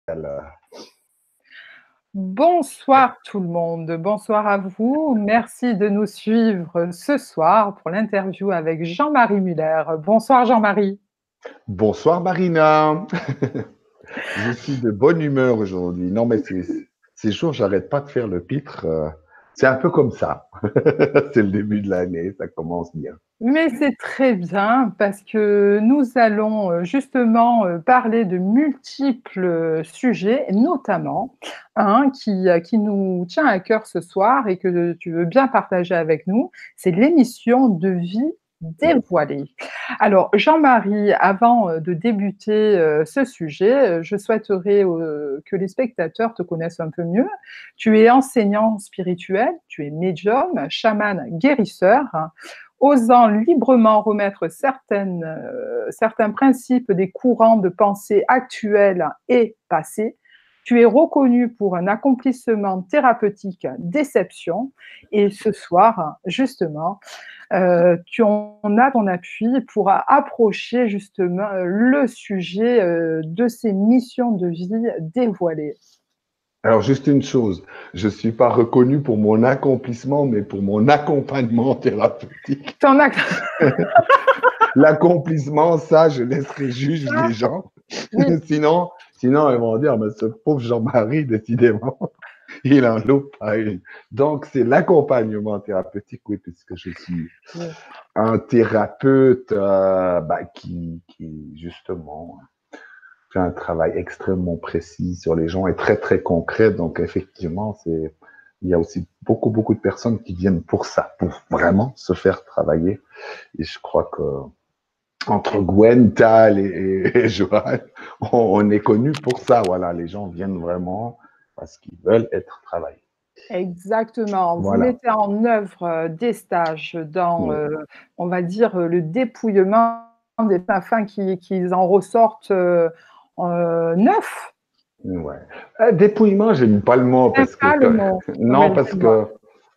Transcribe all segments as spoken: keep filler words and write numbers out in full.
Alors, Bonsoir tout le monde, bonsoir à vous. Merci de nous suivre ce soir pour l'interview avec Jean-Marie Muller. Bonsoir Jean-Marie. bonsoir Marina. Je suis de bonne humeur aujourd'hui. Non, mais c'est, ces jours, j'arrête pas de faire le pitre. euh, C'est un peu comme ça. C'est le début de l'année, ça commence bien. Mais c'est très bien parce que nous allons euh, justement euh, parler de multiples sujets, notamment un qui, euh, qui nous tient à cœur ce soir et que tu veux bien partager avec nous, c'est l'émission de vie dévoilée. Alors Jean-Marie, avant euh, de débuter euh, ce sujet, euh, je souhaiterais euh, que les spectateurs te connaissent un peu mieux. Tu es enseignant spirituel, tu es médium, chaman guérisseur, osant librement remettre certaines, euh, certains principes des courants de pensée actuels et passés. Tu es reconnu pour un accomplissement thérapeutique d'exception et ce soir, justement, euh, tu en as ton appui pour approcher justement le sujet euh, de ces missions de vie dévoilées. Alors, juste une chose, je suis pas reconnu pour mon accomplissement, mais pour mon accompagnement thérapeutique. T'en as... L'accomplissement, ça, je laisserai juger les gens. Oui, Sinon, sinon, ils vont dire, mais ce pauvre Jean-Marie, décidément, il en loupe pas une. Donc, c'est l'accompagnement thérapeutique, oui, puisque je suis oui. un thérapeute euh, bah, qui, qui, justement, fait un travail extrêmement précis sur les gens et très, très concret. Donc, effectivement, c'est, il y a aussi beaucoup, beaucoup de personnes qui viennent pour ça, pour vraiment se faire travailler. Et je crois que entre Gwen, Tal et, et, et Johan, on, on est connus pour ça. Voilà, les gens viennent vraiment parce qu'ils veulent être travaillés. Exactement. Vous Voilà. mettez en œuvre euh, des stages dans, Oui. euh, on va dire, euh, le dépouillement des afin qu'ils qu'ils en ressortent euh, euh, neufs. Ouais. Euh, dépouillement, j'aime pas le mot C'est parce que pas le mot. Oui, non, parce dis-moi. que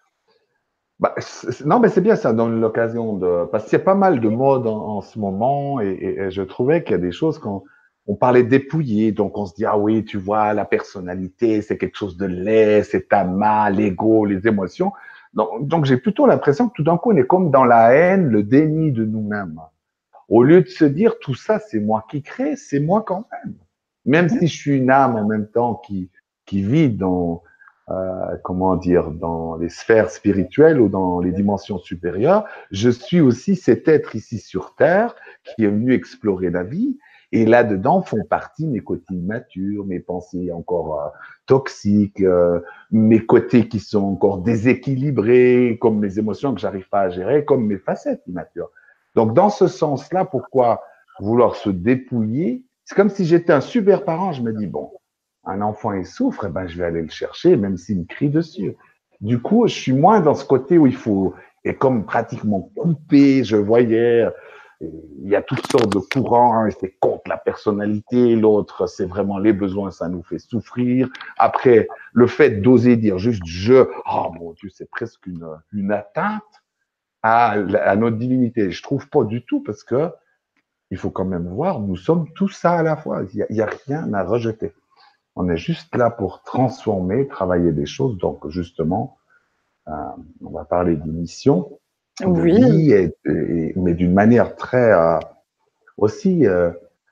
bah, c'est- non, mais c'est bien, ça donne l'occasion de parce qu'il y a pas mal de modes en, en ce moment et, et- et je trouvais qu'il y a des choses quand on parlait dépouiller, donc on se dit ah oui, tu vois, la personnalité, c'est quelque chose de laid, c'est ta main, l'ego, les émotions. Donc, donc j'ai plutôt l'impression que tout d'un coup on est comme dans la haine, le déni de nous-mêmes. Au lieu de se dire tout ça, c'est moi qui crée, c'est moi quand même. Même si je suis une âme en même temps qui, qui vit dans, euh, comment dire, dans les sphères spirituelles ou dans les dimensions supérieures, je suis aussi cet être ici sur Terre qui est venu explorer la vie. Et là-dedans font partie mes côtés immatures, mes pensées encore euh, toxiques, euh, mes côtés qui sont encore déséquilibrés, comme mes émotions que j'arrive pas à gérer, comme mes facettes immatures. Donc, dans ce sens-là, pourquoi vouloir se dépouiller? C'est comme si j'étais un super parent. Je me dis, bon, un enfant, il souffre, eh ben, je vais aller le chercher, même s'il me crie dessus. Du coup, je suis moins dans ce côté où il faut, et comme pratiquement coupé, je voyais, il y a toutes sortes de courants, hein, c'est contre la personnalité, l'autre, c'est vraiment les besoins, ça nous fait souffrir. Après, le fait d'oser dire juste je, oh mon Dieu, c'est presque une, une atteinte à, à notre divinité. Je trouve pas du tout parce que il faut quand même voir, nous sommes tous ça à la fois. Il n'y a, a, rien à rejeter. On est juste là pour transformer, travailler des choses. Donc, justement, euh, on va parler d'une mission de Oui, vie, et, et, mais d'une manière très euh, aussi euh,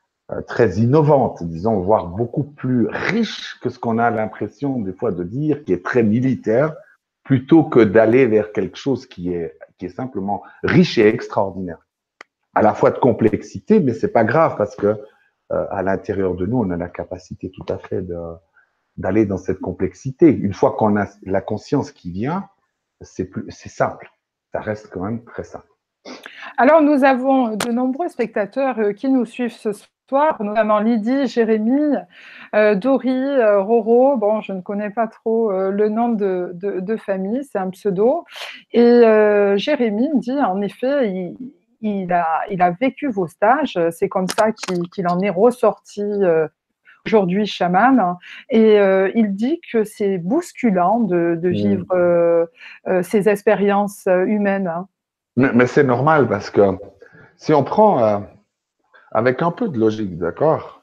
très innovante, disons, voire beaucoup plus riche que ce qu'on a l'impression des fois de dire, qui est très militaire, plutôt que d'aller vers quelque chose qui est, qui est simplement riche et extraordinaire. À la fois de complexité, mais c'est pas grave parce que euh, à l'intérieur de nous, on a la capacité tout à fait de, d'aller dans cette complexité. Une fois qu'on a la conscience qui vient, c'est plus, c'est simple. Ça reste quand même très simple. alors nous avons de nombreux spectateurs euh, qui nous suivent ce soir, notamment Lydie, Jérémy, euh, Dory, euh, Roro. Bon, je ne connais pas trop euh, le nom de, de, de famille, c'est un pseudo. Et euh, Jérémy dit, en effet, il, il, a, il a vécu vos stages, c'est comme ça qu'il, qu'il en est ressorti euh, aujourd'hui chaman. Et euh, il dit que c'est bousculant de, de vivre Mm. euh, euh, ces expériences humaines. Hein. Mais, mais c'est normal parce que si on prend euh, avec un peu de logique, d'accord,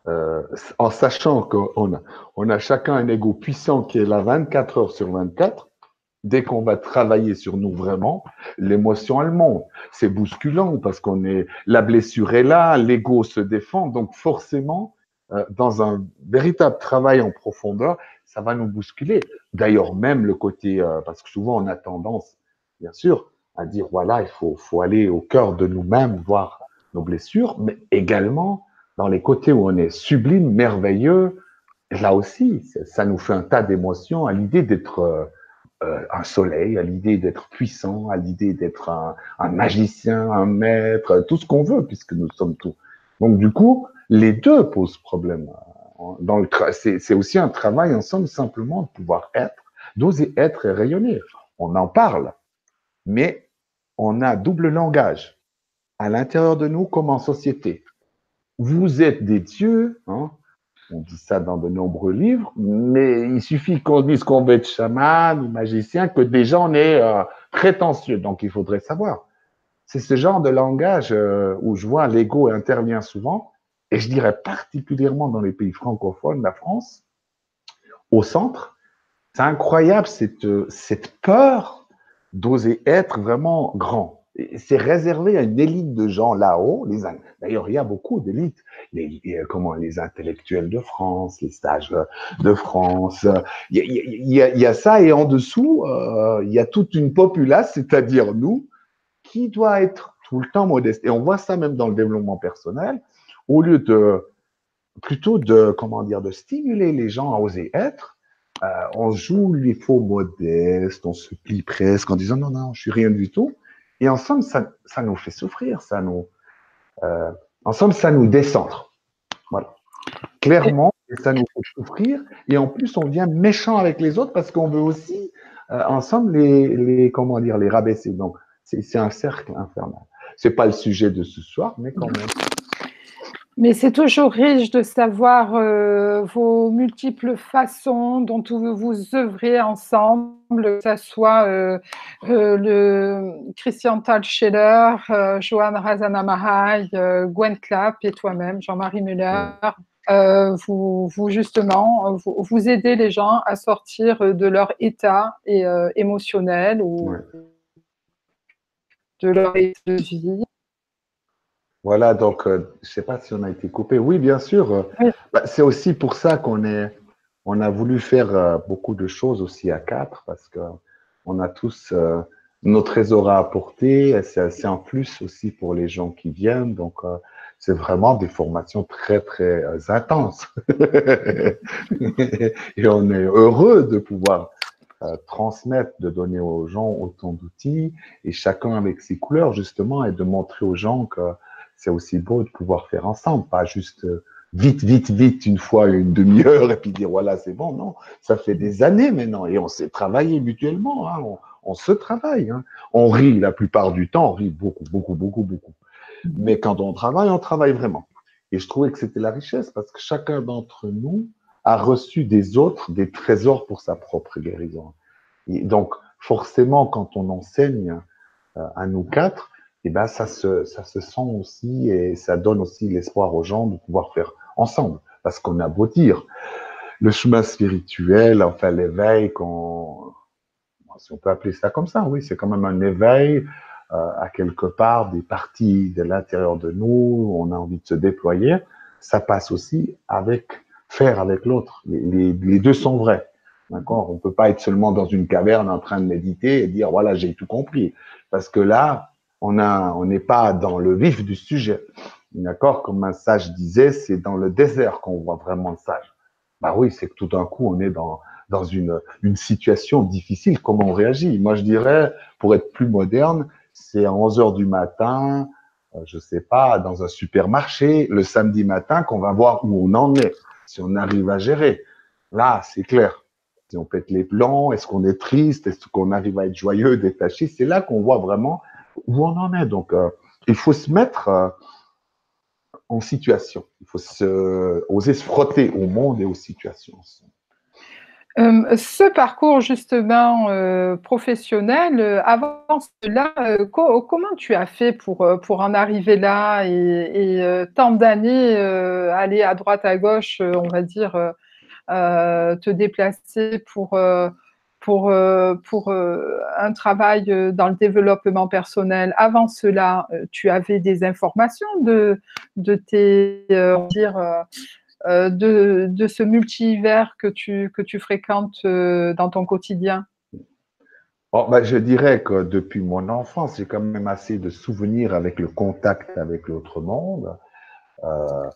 euh, en sachant qu'on a, on a chacun un ego puissant qui est là vingt-quatre heures sur vingt-quatre. Dès qu'on va travailler sur nous vraiment, l'émotion, elle monte. C'est bousculant parce qu'on est, la blessure est là, l'ego se défend. Donc, forcément, euh, dans un véritable travail en profondeur, ça va nous bousculer. D'ailleurs, même le côté, euh, parce que souvent on a tendance, bien sûr, à dire voilà, il faut, faut aller au cœur de nous-mêmes, voir nos blessures, mais également dans les côtés où on est sublime, merveilleux. Là aussi, ça nous fait un tas d'émotions à l'idée d'être euh, euh, un soleil, à l'idée d'être puissant, à l'idée d'être un, un magicien, un maître, tout ce qu'on veut, puisque nous sommes tout. Donc, du coup, les deux posent problème. Dans le c'est, c'est aussi un travail ensemble, simplement de pouvoir être, d'oser être et rayonner. On en parle, mais on a double langage à l'intérieur de nous comme en société. Vous êtes des dieux, hein, on dit ça dans de nombreux livres, mais il suffit qu'on dise qu'on veut être chaman ou magicien que déjà on est euh, prétentieux. Donc il faudrait savoir. C'est ce genre de langage euh, où je vois l'ego intervient souvent, et je dirais particulièrement dans les pays francophones, la France, au centre. C'est incroyable cette, cette peur d'oser être vraiment grand. C'est réservé à une élite de gens là-haut. D'ailleurs, il y a beaucoup d'élites. Les, comment, les intellectuels de France, les stages de France. Il y a, il y a, il y a ça, et en dessous, euh, il y a toute une populace, c'est-à-dire nous, qui doit être tout le temps modeste. Et on voit ça même dans le développement personnel. Au lieu de, plutôt de, comment dire, de stimuler les gens à oser être, euh, on joue les faux modestes, on se plie presque en disant non, non, je suis rien du tout. Et en somme, ça, ça nous fait souffrir, ça nous, euh, en somme, ça nous décentre. Voilà. Clairement, ça nous fait souffrir. Et en plus, on devient méchant avec les autres parce qu'on veut aussi, euh, ensemble, les, les, comment dire, les rabaisser. Donc, c'est, c'est un cercle infernal. C'est pas le sujet de ce soir, mais quand même. Mais c'est toujours riche de savoir euh, vos multiples façons dont vous œuvrez ensemble, que ce soit euh, euh, le Christian Thalscheller, euh, Johan Razanamahai, euh, Gwen Clapp et toi-même, Jean-Marie Muller. Ouais. Euh, vous, vous, justement, vous, vous aidez les gens à sortir de leur état et, euh, émotionnel ou ouais. de leur état de vie. Voilà, donc euh, je ne sais pas si on a été coupé. Oui, bien sûr. Oui. Bah, c'est aussi pour ça qu'on est, on a voulu faire euh, beaucoup de choses aussi à quatre, parce que on a tous euh, nos trésors à apporter. C'est, c'est un plus aussi pour les gens qui viennent. Donc, euh, c'est vraiment des formations très, très euh, intenses. Et on est heureux de pouvoir euh, transmettre, de donner aux gens autant d'outils, et chacun avec ses couleurs, justement, et de montrer aux gens que c'est aussi beau de pouvoir faire ensemble, pas juste vite, vite, vite, une fois, une demi-heure, et puis dire voilà, c'est bon. Non, ça fait des années maintenant, et on s'est travaillé mutuellement, hein, on, on se travaille. Hein. On rit la plupart du temps, on rit beaucoup, beaucoup, beaucoup, beaucoup. Mais quand on travaille, on travaille vraiment. Et je trouvais que c'était la richesse, parce que chacun d'entre nous a reçu des autres des trésors pour sa propre guérison. Et donc, forcément, quand on enseigne euh, à nous quatre, et ben ça se, ça se sent aussi, et ça donne aussi l'espoir aux gens de pouvoir faire ensemble. Parce qu'on a beau dire, le chemin spirituel, enfin l'éveil, qu'on, si on peut appeler ça comme ça, oui, c'est quand même un éveil euh, à quelque part des parties de l'intérieur de nous, où on a envie de se déployer. Ça passe aussi avec faire avec l'autre. Les, les, les deux sont vrais. D'accord? On ne peut pas être seulement dans une caverne en train de méditer et dire voilà, j'ai tout compris. Parce que là, on a, on n'est pas dans le vif du sujet. D'accord? Comme un sage disait, c'est dans le désert qu'on voit vraiment le sage. Bah oui, c'est que tout d'un coup, on est dans, dans une, une situation difficile. Comment on réagit? Moi, je dirais, pour être plus moderne, c'est à onze heures du matin, euh, je sais pas, dans un supermarché, le samedi matin, qu'on va voir où on en est, si on arrive à gérer. Là, c'est clair. Si on pète les plans, est-ce qu'on est triste, est-ce qu'on arrive à être joyeux, détaché, c'est là qu'on voit vraiment où on en est. Donc, euh, il faut se mettre euh, en situation. Il faut se, oser se frotter au monde et aux situations. Hem, ce parcours justement, heu, professionnel, heu, avant cela, heu, co comment tu as fait pour, heu, pour en arriver là et et heu, tant d'années, heu, aller à droite à gauche, heu, on va dire, heu heu, te déplacer pour, heu pour, heu pour, heu, un travail, heu, dans le développement personnel. Avant cela, heu, tu avais des informations de de tes, heu, on va dire, heu heu, de de ce multivers que tu que tu fréquentes, heu, dans ton quotidien? Oh, bah, je dirais que depuis mon enfance, j'ai quand même assez de souvenirs avec le contact avec l'autre monde. Euh,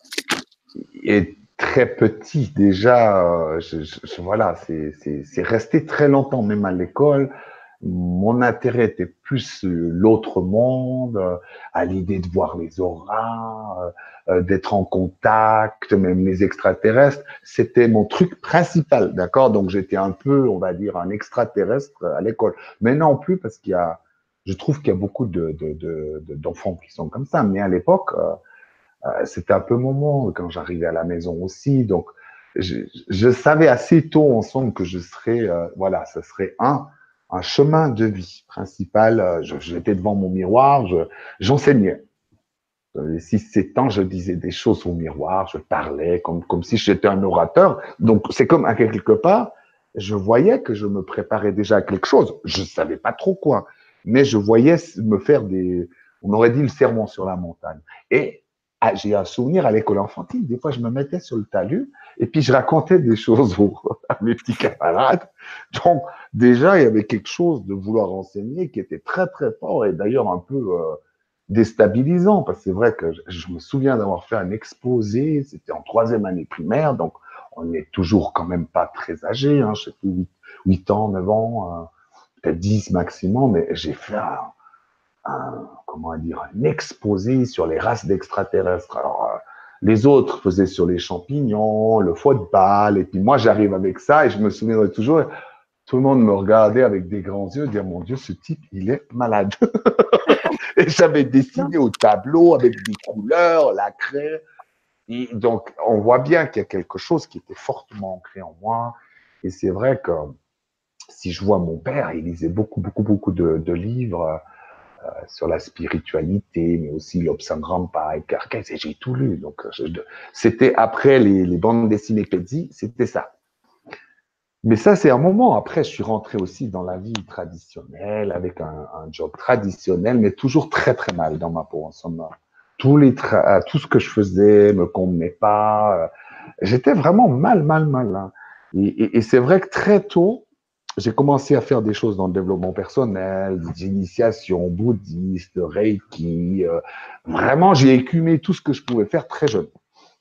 et très petit déjà, euh, je, je- je- voilà, c'est c'est- c'est resté très longtemps, même à l'école. Mon intérêt était plus euh, l'autre monde, euh, à l'idée de voir les auras, euh, euh, d'être en contact, même les extraterrestres. C'était mon truc principal, d'accord? Donc j'étais un peu, on va dire, un extraterrestre à l'école. Mais non plus parce qu'il y a, je trouve qu'il y a beaucoup de, de, de, de- d'enfants qui sont comme ça. Mais à l'époque, euh, euh, c'était un peu mon monde quand j'arrivais à la maison aussi. Donc, je, je savais assez tôt ensemble que je serais, euh, voilà, ce serait un, un chemin de vie principal. Euh, je- J'étais devant mon miroir, je- j'enseignais. J'avais six sept ans, je disais des choses au miroir, je parlais comme, comme si j'étais un orateur. Donc, c'est comme à quelque part, je voyais que je me préparais déjà à quelque chose. Je ne savais pas trop quoi, mais je voyais me faire des, on aurait dit le sermon sur la montagne. Et ah, j'ai un souvenir à l'école enfantine, des fois je me mettais sur le talus et puis je racontais des choses aux, à mes petits camarades. Donc, déjà, il y avait quelque chose de vouloir enseigner qui était très, très fort et d'ailleurs un peu... Euh, déstabilisant, parce que c'est vrai que je, je me souviens d'avoir fait un exposé, c'était en troisième année primaire, donc on n'est toujours quand même pas très âgé, hein, je sais plus, huit ans, neuf ans, euh, peut-être dix maximum, mais j'ai fait un, un, comment dire, un exposé sur les races d'extraterrestres. Alors, euh, les autres faisaient sur les champignons, le foie de balle, et puis moi j'arrive avec ça, et je me souviendrai toujours, tout le monde me regardait avec des grands yeux, dire mon Dieu, ce type, il est malade. Et j'avais Non. dessiné au tableau avec des couleurs, la craie. Et donc, on voit bien qu'il y a quelque chose qui était fortement ancré en moi. Et c'est vrai que si je vois mon père, il lisait beaucoup, beaucoup, beaucoup de, de livres euh, sur la spiritualité, mais aussi l'Obsangrampa et Carquès, et j'ai tout lu. Donc, je, c'était après les, les bandes dessinées Pedzi, c'était ça. Mais ça, c'est un moment. Après, je suis rentré aussi dans la vie traditionnelle, avec un, un job traditionnel, mais toujours très, très mal dans ma peau, en somme. Tous les tra- tout ce que je faisais me convenait pas. J'étais vraiment mal, mal, mal. Hein. Et, et, et c'est vrai que très tôt, j'ai commencé à faire des choses dans le développement personnel, des initiations bouddhistes, reiki. Euh, vraiment, j'ai écumé tout ce que je pouvais faire très jeune.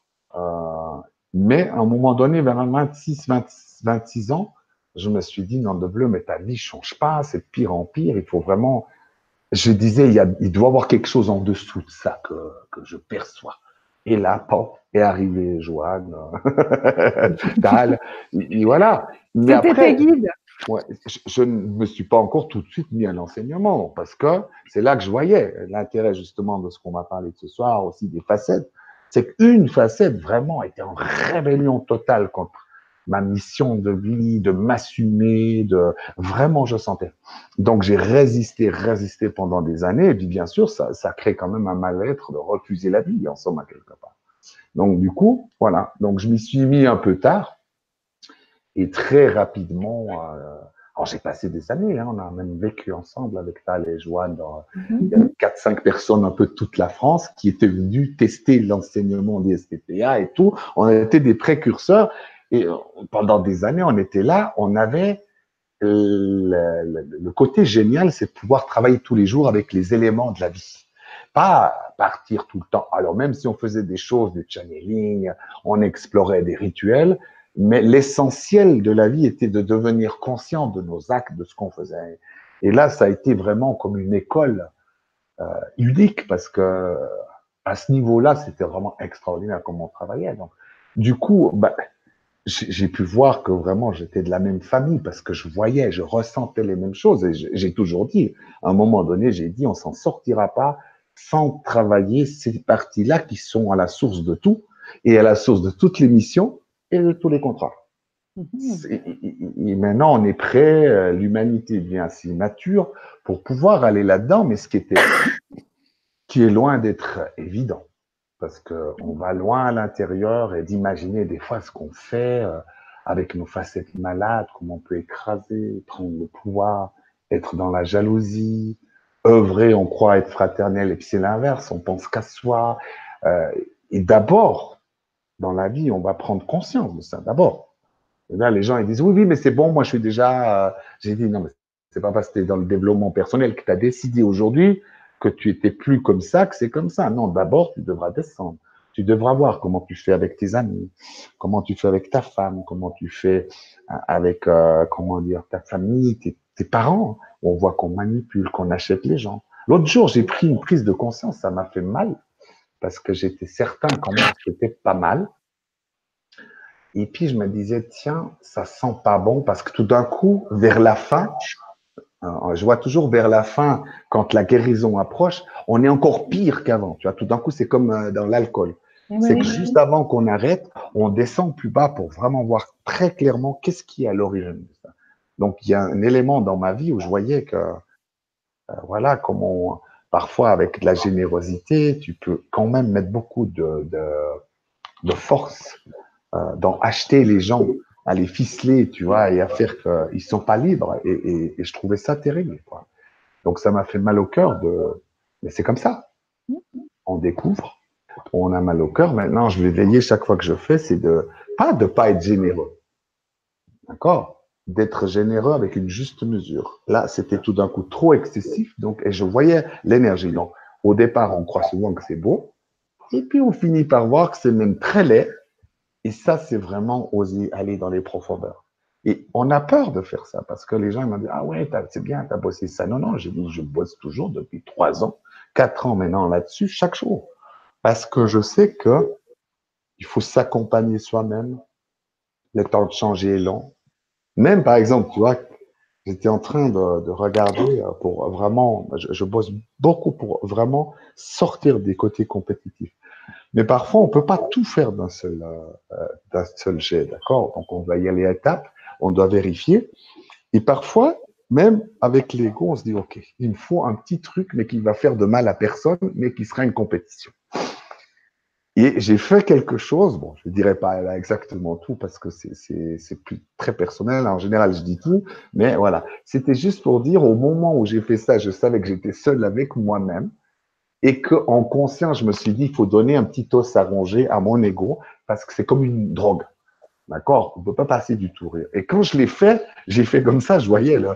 Euh, mais à un moment donné, vers vingt-six, vingt, vingt-six ans, je me suis dit, non, de bleu, mais ta vie change pas, c'est de pire en pire, il faut vraiment... Je disais, il, y a, il doit y avoir quelque chose en dessous de ça que, que je perçois. Et là, pop, est arrivé Joanne, Tal, et, et voilà. Mais C'était tes après, guides? ouais, je, je ne me suis pas encore tout de suite mis à l'enseignement, parce que c'est là que je voyais l'intérêt justement de ce qu'on m'a parlé de ce soir, aussi des facettes. C'est qu'une facette vraiment était en rébellion totale contre ma mission de vie, de m'assumer, de vraiment je sentais. Donc j'ai résisté, résisté pendant des années, et puis bien sûr ça, ça crée quand même un mal-être de refuser la vie en somme à quelque part. Donc du coup, voilà. Donc je m'y suis mis un peu tard, et très rapidement, euh, alors j'ai passé des années, hein, on a même vécu ensemble avec Tal et Joanne. Dans, il y avait quatre cinq personnes un peu de toute la France qui étaient venues tester l'enseignement des S P P A et tout. On était des précurseurs et euh, pendant des années, on était là, on avait le, le, le côté génial, c'est de pouvoir travailler tous les jours avec les éléments de la vie. Pas partir tout le temps. Alors même si on faisait des choses, du channeling, on explorait des rituels, mais l'essentiel de la vie était de devenir conscient de nos actes, de ce qu'on faisait. Et là, ça a été vraiment comme une école euh, unique parce que à ce niveau-là, c'était vraiment extraordinaire comment on travaillait. Donc, du coup, bah, j'ai pu voir que vraiment j'étais de la même famille parce que je voyais, je ressentais les mêmes choses. Et j'ai toujours dit, à un moment donné, j'ai dit, on s'en sortira pas sans travailler ces parties-là qui sont à la source de tout et à la source de toutes les missions et de tous les contrats. Mhm. Et, et, et maintenant, on est prêt, l'humanité devient assez mature pour pouvoir aller là-dedans, mais ce qui était, qui est loin d'être évident. Parce qu'on va loin à l'intérieur et d'imaginer des fois ce qu'on fait euh, avec nos facettes malades, comment on peut écraser, prendre le pouvoir, être dans la jalousie, œuvrer, on croit être fraternel et puis c'est l'inverse, on pense qu'à soi. Euh, et d'abord, dans la vie, on va prendre conscience de ça, d'abord. Et là, les gens ils disent oui, oui, mais c'est bon, moi je suis déjà. Euh... J'ai dit non, mais c'est pas parce que tu es dans le développement personnel que tu as décidé aujourd'hui que tu étais plus comme ça, que c'est comme ça. Non, d'abord, tu devras descendre. Tu devras voir comment tu fais avec tes amis, comment tu fais avec ta femme, comment tu fais avec, euh, comment dire, ta famille, tes, tes parents. On voit qu'on manipule, qu'on achète les gens. L'autre jour, j'ai pris une prise de conscience, ça m'a fait mal, parce que j'étais certain quand même que c'était pas mal. Et puis, je me disais, tiens, ça sent pas bon, parce que tout d'un coup, vers la fin, je vois toujours vers la fin, quand la guérison approche, on est encore pire qu'avant. Tu vois, tout d'un coup, c'est comme dans l'alcool. C'est que Oui. juste avant qu'on arrête, on descend plus bas pour vraiment voir très clairement qu'est-ce qui est à l'origine de ça. Donc, il y a un élément dans ma vie où je voyais que, euh, voilà, comment parfois avec de la générosité, tu peux quand même mettre beaucoup de, de, de force euh, dans acheter les gens, à les ficeler, tu vois, et à faire qu'ils ne sont pas libres. Et, et, et je trouvais ça terrible, quoi. Donc ça m'a fait mal au cœur de. Mais c'est comme ça. On découvre, on a mal au cœur. Maintenant, je vais veiller chaque fois que je fais, c'est de pas de pas être généreux, d'accord, d'être généreux avec une juste mesure. Là, c'était tout d'un coup trop excessif, donc et je voyais l'énergie. Donc au départ, on croit souvent que c'est beau, et puis on finit par voir que c'est même très laid. Et ça, c'est vraiment oser aller dans les profondeurs. Et on a peur de faire ça parce que les gens ils m'ont dit ah ouais, c'est bien, tu as bossé ça. Non, non, j'ai dit je bosse toujours depuis trois ans, quatre ans maintenant là-dessus, chaque jour. Parce que je sais que il faut s'accompagner soi-même. Le temps de changer est long. Même par exemple, tu vois, j'étais en train de, de regarder pour vraiment, je, je bosse beaucoup pour vraiment sortir des côtés compétitifs. Mais parfois, on ne peut pas tout faire d'un seul, euh, d'un seul jet, d'accord? Donc, on va y aller à étapes, on doit vérifier. Et parfois, même avec l'ego, on se dit, OK, il me faut un petit truc, mais qui va faire de mal à personne, mais qui sera une compétition. Et j'ai fait quelque chose, bon, je ne dirais pas là exactement tout parce que c'est plus très personnel. En général, je dis tout, mais voilà. C'était juste pour dire, au moment où j'ai fait ça, je savais que j'étais seul avec moi-même. Et qu'en conscience, je me suis dit, il faut donner un petit os à ronger à mon ego parce que c'est comme une drogue. D'accord? On ne peut pas passer du tout rire. Et quand je l'ai fait, j'ai fait comme ça, je voyais là.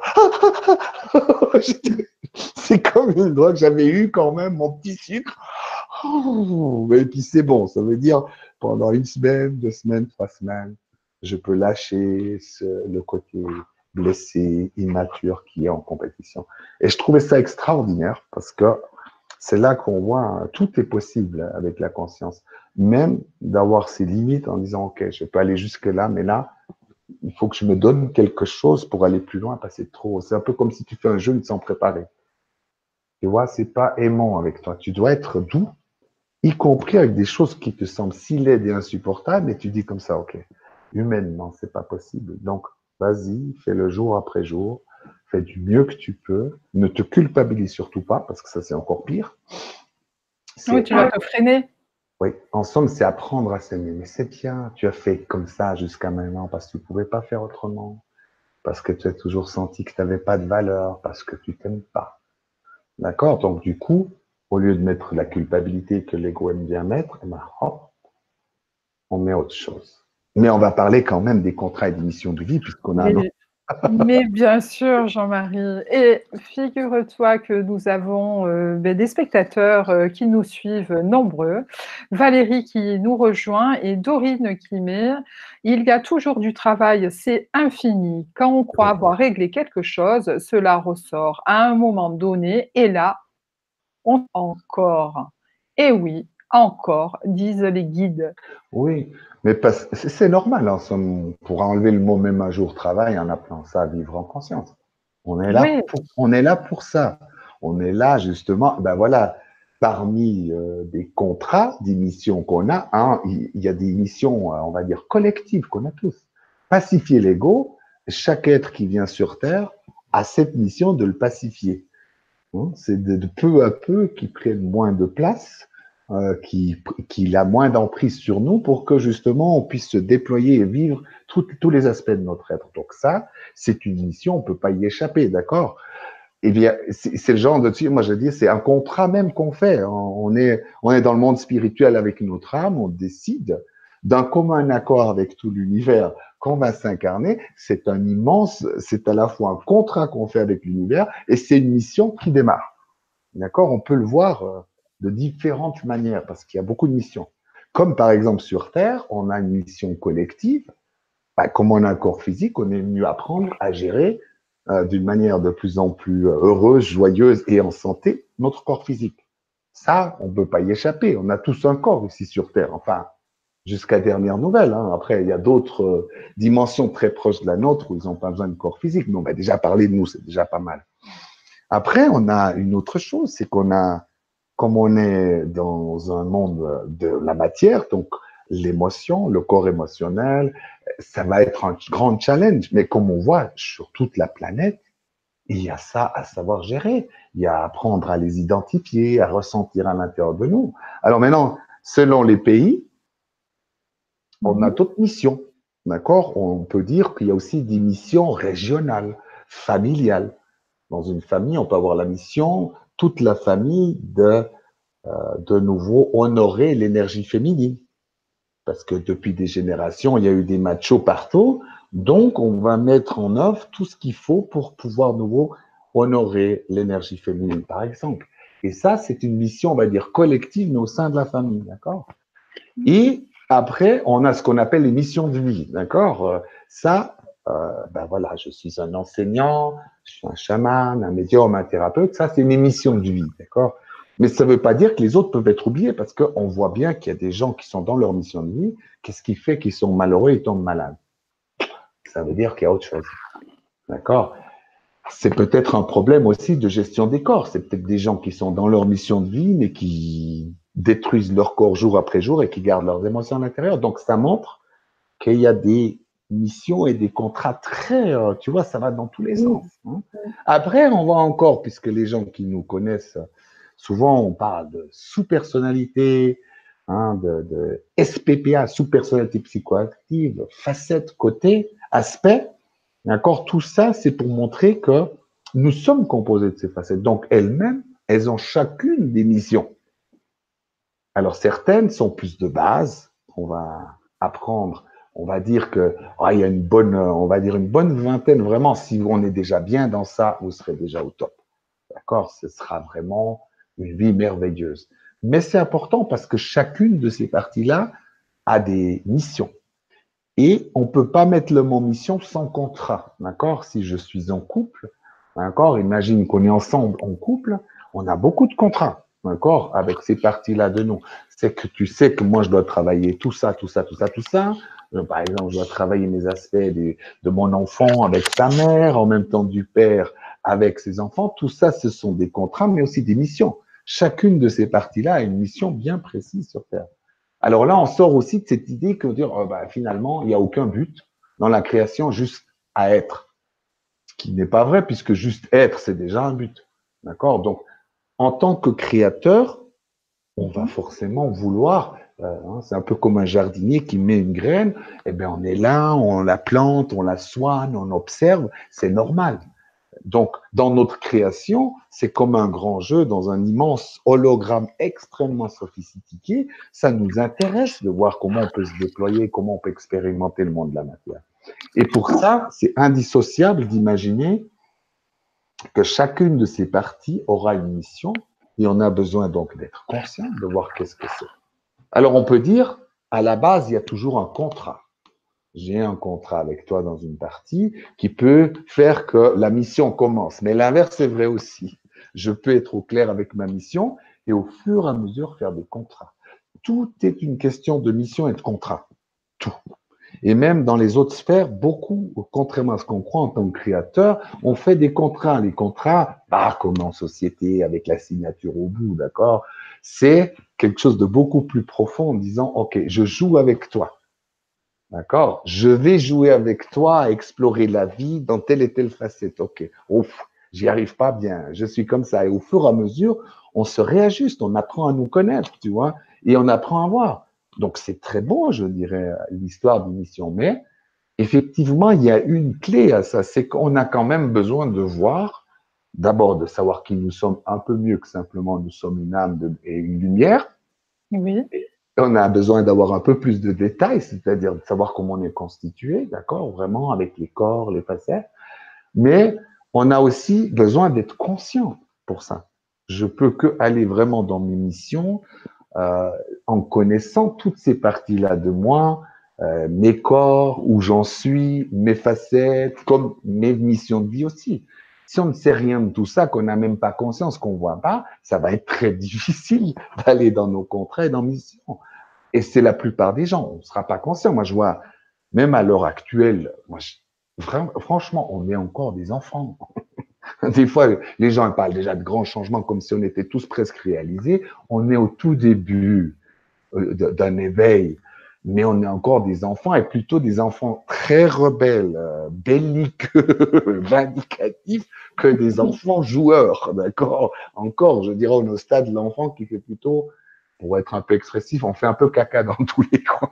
C'est comme une drogue, j'avais eu quand même mon petit sucre. Et puis c'est bon, ça veut dire pendant une semaine, deux semaines, trois semaines, je peux lâcher ce, le côté blessé, immature qui est en compétition. Et je trouvais ça extraordinaire parce que c'est là qu'on voit hein, tout est possible avec la conscience. Même d'avoir ses limites en disant, OK, je peux aller jusque-là, mais là, il faut que je me donne quelque chose pour aller plus loin, passer trop. C'est un peu comme si tu fais un jeûne sans préparer. Tu vois, c'est pas aimant avec toi. Tu dois être doux, y compris avec des choses qui te semblent si laides et insupportables, et tu dis comme ça, OK, humainement, c'est pas possible. Donc, vas-y, fais-le jour après jour, fais du mieux que tu peux, ne te culpabilise surtout pas, parce que ça, c'est encore pire. Oui, tu vas te freiner. Oui, en somme, c'est apprendre à s'aimer. Mais c'est bien, tu as fait comme ça jusqu'à maintenant parce que tu ne pouvais pas faire autrement, parce que tu as toujours senti que tu n'avais pas de valeur, parce que tu t'aimes pas. D'accord? Donc, du coup, au lieu de mettre la culpabilité que l'ego aime bien mettre, eh ben, hop, on met autre chose. Mais on va parler quand même des contrats et des missions de vie, puisqu'on a un Mais, mais bien sûr, Jean-Marie. Et figure-toi que nous avons euh, ben, des spectateurs euh, qui nous suivent nombreux. Valérie qui nous rejoint et Dorine qui met il y a toujours du travail, c'est infini. Quand on croit avoir réglé quelque chose, cela ressort à un moment donné et là, on encore. Et oui, encore, disent les guides. Oui, mais c'est normal, en somme, pour enlever le mot même un jour travail en appelant ça vivre en conscience. On est là Oui, pour, on est là pour ça. On est là justement, ben voilà, parmi euh, des contrats, des missions qu'on a, hein, il y, y a des missions, euh, on va dire, collectives qu'on a tous. pacifier l'ego. Chaque être qui vient sur Terre a cette mission de le pacifier. Hein, c'est de, de peu à peu qu'il prenne moins de place, euh, qu'il qu'il a moins d'emprise sur nous pour que justement on puisse se déployer et vivre tout, tous les aspects de notre être. Donc ça, c'est une mission, on ne peut pas y échapper, d'accord? Eh bien, c'est le genre de, moi je dis, c'est un contrat même qu'on fait. On est, on est dans le monde spirituel avec notre âme, on décide d'un commun accord avec tout l'univers qu'on va s'incarner. C'est un immense, c'est à la fois un contrat qu'on fait avec l'univers et c'est une mission qui démarre. D'accord? On peut le voir de différentes manières parce qu'il y a beaucoup de missions. Comme par exemple sur Terre, on a une mission collective. Bah, comme on a un corps physique, on est venu apprendre à gérer euh, d'une manière de plus en plus heureuse, joyeuse et en santé notre corps physique. Ça, on ne peut pas y échapper. On a tous un corps ici sur Terre. Enfin, jusqu'à dernière nouvelle. Hein. Après, il y a d'autres euh, dimensions très proches de la nôtre où ils n'ont pas besoin de corps physique. Mais on va déjà parler de nous, c'est déjà pas mal. Après, on a une autre chose, c'est qu'on a, comme on est dans un monde de la matière, donc l'émotion, le corps émotionnel, ça va être un grand challenge. Mais comme on voit sur toute la planète, il y a ça à savoir gérer. Il y a à apprendre à les identifier, à ressentir à l'intérieur de nous. Alors maintenant, selon les pays, on a d'autres missions. D'accord? On peut dire qu'il y a aussi des missions régionales, familiales. Dans une famille, on peut avoir la mission, toute la famille, de, euh, de nouveau honorer l'énergie féminine. Parce que depuis des générations, il y a eu des machos partout. Donc, on va mettre en œuvre tout ce qu'il faut pour pouvoir de nouveau honorer l'énergie féminine, par exemple. Et ça, c'est une mission, on va dire, collective, mais au sein de la famille, d'accord? Et après, on a ce qu'on appelle les missions de vie, d'accord? Ça, euh, ben voilà, je suis un enseignant, je suis un chaman, un médium, un thérapeute. Ça, c'est mes missions de vie, d'accord? Mais ça ne veut pas dire que les autres peuvent être oubliés parce qu'on voit bien qu'il y a des gens qui sont dans leur mission de vie. Qu'est-ce qui fait qu'ils sont malheureux et tombent malades? Ça veut dire qu'il y a autre chose, d'accord? C'est peut-être un problème aussi de gestion des corps. C'est peut-être des gens qui sont dans leur mission de vie, mais qui détruisent leur corps jour après jour et qui gardent leurs émotions à l'intérieur. Donc, ça montre qu'il y a des missions et des contrats très, euh, tu vois, ça va dans tous les sens. Hein. Après, on va encore, puisque les gens qui nous connaissent, souvent on parle de sous-personnalité, hein, de, de S P P A, sous-personnalité psychoactive, facette, côté, aspect. D'accord? Tout ça, c'est pour montrer que nous sommes composés de ces facettes. Donc, elles-mêmes, elles ont chacune des missions. Alors, certaines sont plus de base. On va apprendre, on va dire que, oh, il y a une bonne, on va dire une bonne vingtaine, vraiment, si on est déjà bien dans ça, vous serez déjà au top. D'accord? Ce sera vraiment une vie merveilleuse. Mais c'est important parce que chacune de ces parties-là a des missions. Et on ne peut pas mettre le mot mission sans contrat, d'accord? Si je suis en couple, d'accord? Imagine qu'on est ensemble en couple, on a beaucoup de contrats, d'accord? Avec ces parties-là de nous. C'est que tu sais que moi, je dois travailler tout ça, tout ça, tout ça, tout ça. Par exemple, je dois travailler mes aspects de, de mon enfant avec sa mère, en même temps du père avec ses enfants. Tout ça, ce sont des contrats, mais aussi des missions. Chacune de ces parties-là a une mission bien précise sur Terre. Alors là, on sort aussi de cette idée que dire, oh, bah, finalement, il n'y a aucun but dans la création, juste à être. Ce qui n'est pas vrai, puisque juste être, c'est déjà un but. D'accord? Donc, en tant que créateur, on va forcément vouloir, euh, hein, c'est un peu comme un jardinier qui met une graine, eh bien, on est là, on la plante, on la soigne, on observe, c'est normal. Donc, dans notre création, c'est comme un grand jeu dans un immense hologramme extrêmement sophistiqué. Ça nous intéresse de voir comment on peut se déployer, comment on peut expérimenter le monde de la matière. Et pour ça, c'est indissociable d'imaginer que chacune de ces parties aura une mission et on a besoin donc d'être conscient, de voir qu'est-ce que c'est. Alors, on peut dire, à la base, il y a toujours un contrat. J'ai un contrat avec toi dans une partie qui peut faire que la mission commence. Mais l'inverse est vrai aussi. Je peux être au clair avec ma mission et au fur et à mesure faire des contrats. Tout est une question de mission et de contrat. Tout. Et même dans les autres sphères, beaucoup, contrairement à ce qu'on croit en tant que créateur, on fait des contrats. Les contrats, pas comme en société, avec la signature au bout, d'accord? C'est quelque chose de beaucoup plus profond en disant, OK, je joue avec toi. D'accord? Je vais jouer avec toi à explorer la vie dans telle et telle facette. OK. Ouf, j'y arrive pas bien. Je suis comme ça. Et au fur et à mesure, on se réajuste, on apprend à nous connaître, tu vois, et on apprend à voir. Donc, c'est très beau, je dirais, l'histoire d'une mission. Mais, effectivement, il y a une clé à ça. C'est qu'on a quand même besoin de voir, d'abord de savoir qui nous sommes un peu mieux que simplement nous sommes une âme de, et une lumière. Oui. On a besoin d'avoir un peu plus de détails, c'est-à-dire de savoir comment on est constitué, d'accord, vraiment avec les corps, les facettes. Mais on a aussi besoin d'être conscient pour ça. Je peux que aller vraiment dans mes missions euh, en connaissant toutes ces parties-là de moi, euh, mes corps, où j'en suis, mes facettes, comme mes missions de vie aussi. Si on ne sait rien de tout ça, qu'on n'a même pas conscience, qu'on ne voit pas, ça va être très difficile d'aller dans nos contrats et dans nos missions. Et c'est la plupart des gens, on ne sera pas conscient. Moi, je vois, même à l'heure actuelle, moi, je, vraiment, franchement, on est encore des enfants. Des fois, les gens parlent déjà de grands changements comme si on était tous presque réalisés. On est au tout début euh, d'un éveil, mais on est encore des enfants et plutôt des enfants très rebelles, euh, belliqueux, vindicatifs, que des enfants joueurs, d'accord? Encore, je dirais, on est au stade de l'enfant qui fait plutôt, pour être un peu expressif, on fait un peu caca dans tous les coins.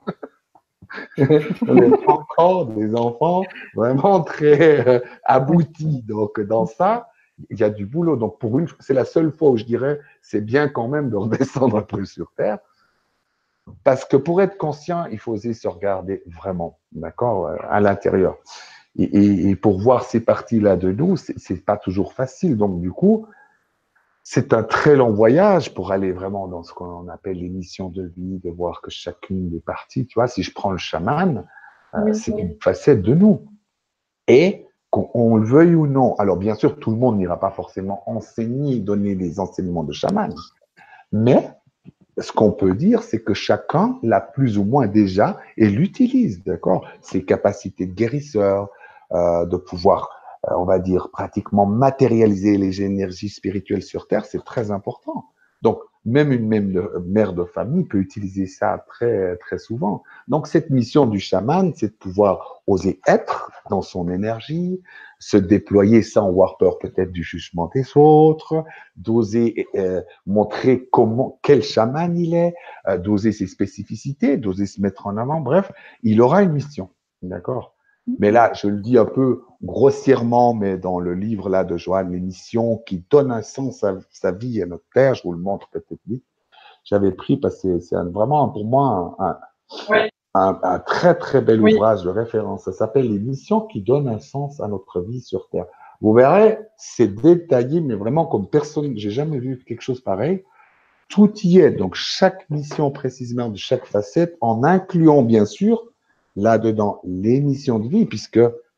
On est encore des enfants vraiment très euh, aboutis. Donc, dans ça, il y a du boulot. Donc, pour une, c'est la seule fois où je dirais, c'est bien quand même de redescendre un peu sur Terre. Parce que pour être conscient, il faut oser se regarder vraiment, d'accord, à l'intérieur. Et, et, et pour voir ces parties-là de nous, c'est, c'est pas toujours facile. Donc, du coup, c'est un très long voyage pour aller vraiment dans ce qu'on appelle les missions de vie, de voir que chacune des parties, tu vois, si je prends le chaman, euh, Oui. c'est une facette de nous. Et qu'on le veuille ou non, alors bien sûr, tout le monde n'ira pas forcément enseigner, donner les enseignements de chaman, mais ce qu'on peut dire, c'est que chacun l'a plus ou moins déjà et l'utilise, d'accord? Ses capacités de guérisseur, euh, de pouvoir, euh, on va dire, pratiquement matérialiser les énergies spirituelles sur Terre, c'est très important. Donc, même une même de, mère de famille peut utiliser ça très, très souvent. Donc, cette mission du chaman, c'est de pouvoir oser être dans son énergie, se déployer sans avoir peur peut-être du jugement des autres, d'oser euh, montrer comment, quel chaman il est, euh, d'oser ses spécificités, d'oser se mettre en avant. Bref, il aura une mission. D'accord? Mais là, je le dis un peu grossièrement, mais dans le livre là de Joanne, l'émission qui donne un sens à sa vie et à notre terre, je vous le montre peut-être vite. J'avais pris parce que c'est vraiment pour moi un, un, un, un très très bel Oui. ouvrage de référence. Ça s'appelle Les missions qui donnent un sens à notre vie sur Terre. Vous verrez, c'est détaillé, mais vraiment comme personne, j'ai jamais vu quelque chose pareil. Tout y est. Donc, chaque mission précisément de chaque facette, en incluant bien sûr là-dedans les missions de vie, puisque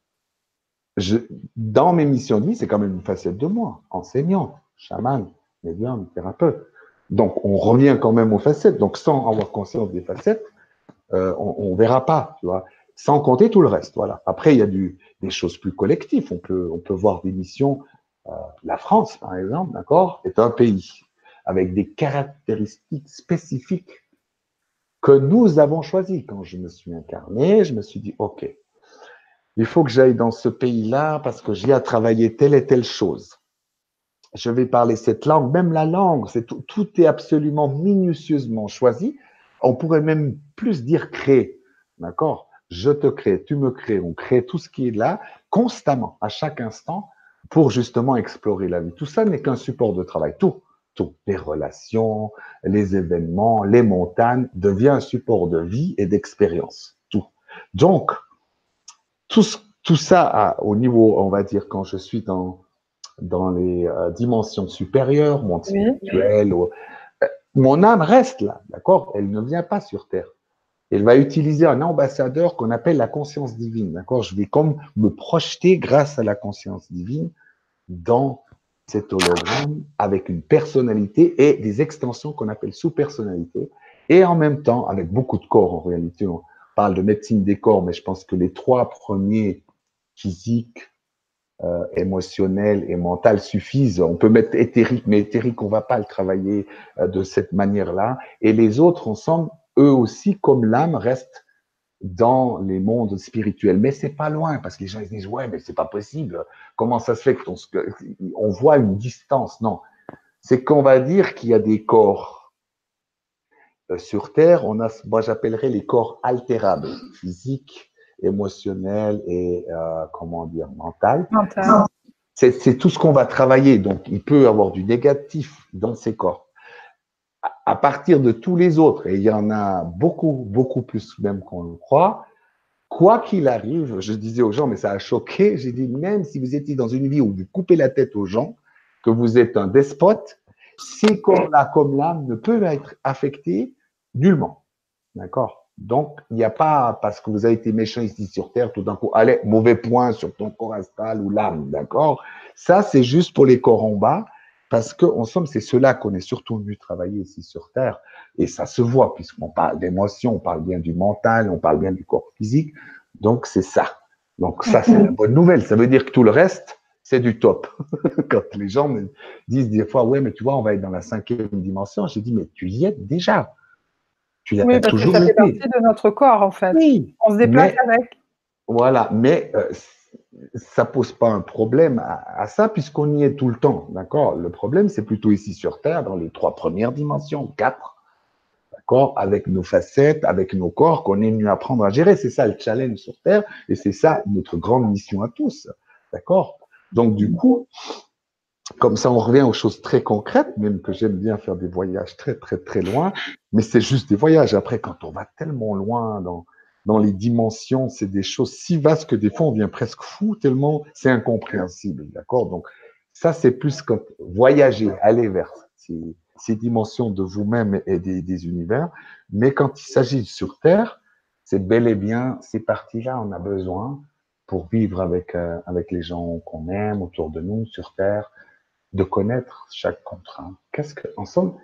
je, dans mes missions de vie, c'est quand même une facette de moi, enseignant, chaman, médium, thérapeute. Donc, on revient quand même aux facettes. Donc, sans avoir conscience des facettes, euh, on ne verra pas, tu vois, sans compter tout le reste. Voilà. Après, il y a du, des choses plus collectives. On peut, on peut voir des missions. Euh, la France, par exemple, d'accord, est un pays avec des caractéristiques spécifiques que nous avons choisies. Quand je me suis incarné, je me suis dit, OK, il faut que j'aille dans ce pays-là parce que j'ai à travailler telle et telle chose. Je vais parler cette langue, même la langue, c'est tout, tout est absolument minutieusement choisi. On pourrait même plus dire créer, d'accord? Je te crée, tu me crées, on crée tout ce qui est là constamment, à chaque instant, pour justement explorer la vie. Tout ça n'est qu'un support de travail. Tout, tout, les relations, les événements, les montagnes, devient un support de vie et d'expérience. Tout. Donc, tout, tout ça a, au niveau, on va dire, quand je suis dans dans les euh, dimensions supérieures, monde Oui. spirituel. Ou, euh, mon âme reste là, d'accord? Elle ne vient pas sur Terre. Elle va utiliser un ambassadeur qu'on appelle la conscience divine, d'accord? Je vais comme me projeter grâce à la conscience divine dans cet hologramme avec une personnalité et des extensions qu'on appelle sous-personnalités. Et en même temps, avec beaucoup de corps en réalité, on parle de médecine des corps, mais je pense que les trois premiers physiques, euh, émotionnel et mental suffisent. On peut mettre éthérique, mais éthérique, on ne va pas le travailler euh, de cette manière-là. Et les autres ensemble, eux aussi, comme l'âme, restent dans les mondes spirituels. Mais c'est pas loin, parce que les gens ils disent, ouais, mais c'est pas possible. Comment ça se fait qu'on on voit une distance? Non. C'est qu'on va dire qu'il y a des corps euh, sur Terre. On a, moi, j'appellerais les corps altérables, physiques, émotionnels et, euh, comment dire, mental. Mental. C'est, c'est tout ce qu'on va travailler. Donc, il peut y avoir du négatif dans ces corps. À partir de tous les autres, et il y en a beaucoup, beaucoup plus même qu'on le croit, quoi qu'il arrive, je disais aux gens, mais ça a choqué, j'ai dit, même si vous étiez dans une vie où vous coupez la tête aux gens, que vous êtes un despote, ces corps-là, comme l'âme, ne peuvent être affectés nullement. D'accord? Donc, il n'y a pas, parce que vous avez été méchant ici sur Terre, tout d'un coup, allez, mauvais point sur ton corps astral ou l'âme, d'accord? Ça, c'est juste pour les corps en bas, parce qu'en somme, c'est cela qu'on est surtout venu travailler ici sur Terre. Et ça se voit, puisqu'on parle d'émotions, on parle bien du mental, on parle bien du corps physique. Donc, c'est ça. Donc, ça, c'est la bonne nouvelle. Ça veut dire que tout le reste, c'est du top. Quand les gens me disent des fois, ouais, mais tu vois, on va être dans la cinquième dimension, j'ai dit, mais tu y es déjà. Tu l'as Oui, parce que toujours ça fait été. partie de notre corps, en fait. Oui, On se déplace mais avec. voilà, mais euh, ça pose pas un problème à, à ça puisqu'on y est tout le temps, d'accord? Le problème, c'est plutôt ici sur Terre, dans les trois premières dimensions, quatre, d'accord? Avec nos facettes, avec nos corps qu'on est venu apprendre à gérer. C'est ça le challenge sur Terre et c'est ça notre grande mission à tous, d'accord? Donc du coup, comme ça, on revient aux choses très concrètes, même que j'aime bien faire des voyages très, très, très loin, mais c'est juste des voyages. Après, quand on va tellement loin dans, dans les dimensions, c'est des choses si vastes que des fois, on devient presque fou, tellement c'est incompréhensible, d'accord? Donc, ça, c'est plus comme voyager, aller vers ces, ces dimensions de vous-même et des, des univers. Mais quand il s'agit sur Terre, c'est bel et bien ces parties-là, on a besoin pour vivre avec, euh, avec les gens qu'on aime autour de nous sur Terre, de connaître chaque contrat. Qu'est-ce que, en somme,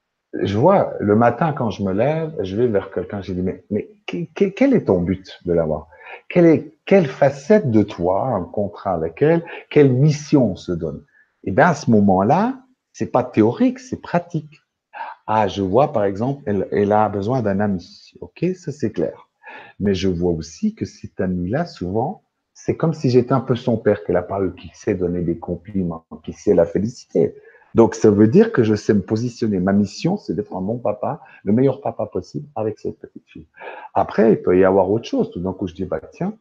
je vois le matin quand je me lève, je vais vers quelqu'un, je dis mais, mais quel est ton but de l'avoir? Quelle est quelle facette de toi, un contrat avec elle, quelle mission on se donne? Et bien à ce moment-là, c'est pas théorique, c'est pratique. Ah, je vois par exemple, elle, elle a besoin d'un ami. Ok, ça c'est clair. Mais je vois aussi que cet ami-là, souvent, c'est comme si j'étais un peu son père, qu'elle a parlé, qui sait donner des compliments, qui sait la féliciter. Donc, ça veut dire que je sais me positionner. Ma mission, c'est d'être un bon papa, le meilleur papa possible avec cette petite fille. Après, il peut y avoir autre chose. Tout d'un coup, je dis, bah, tiens,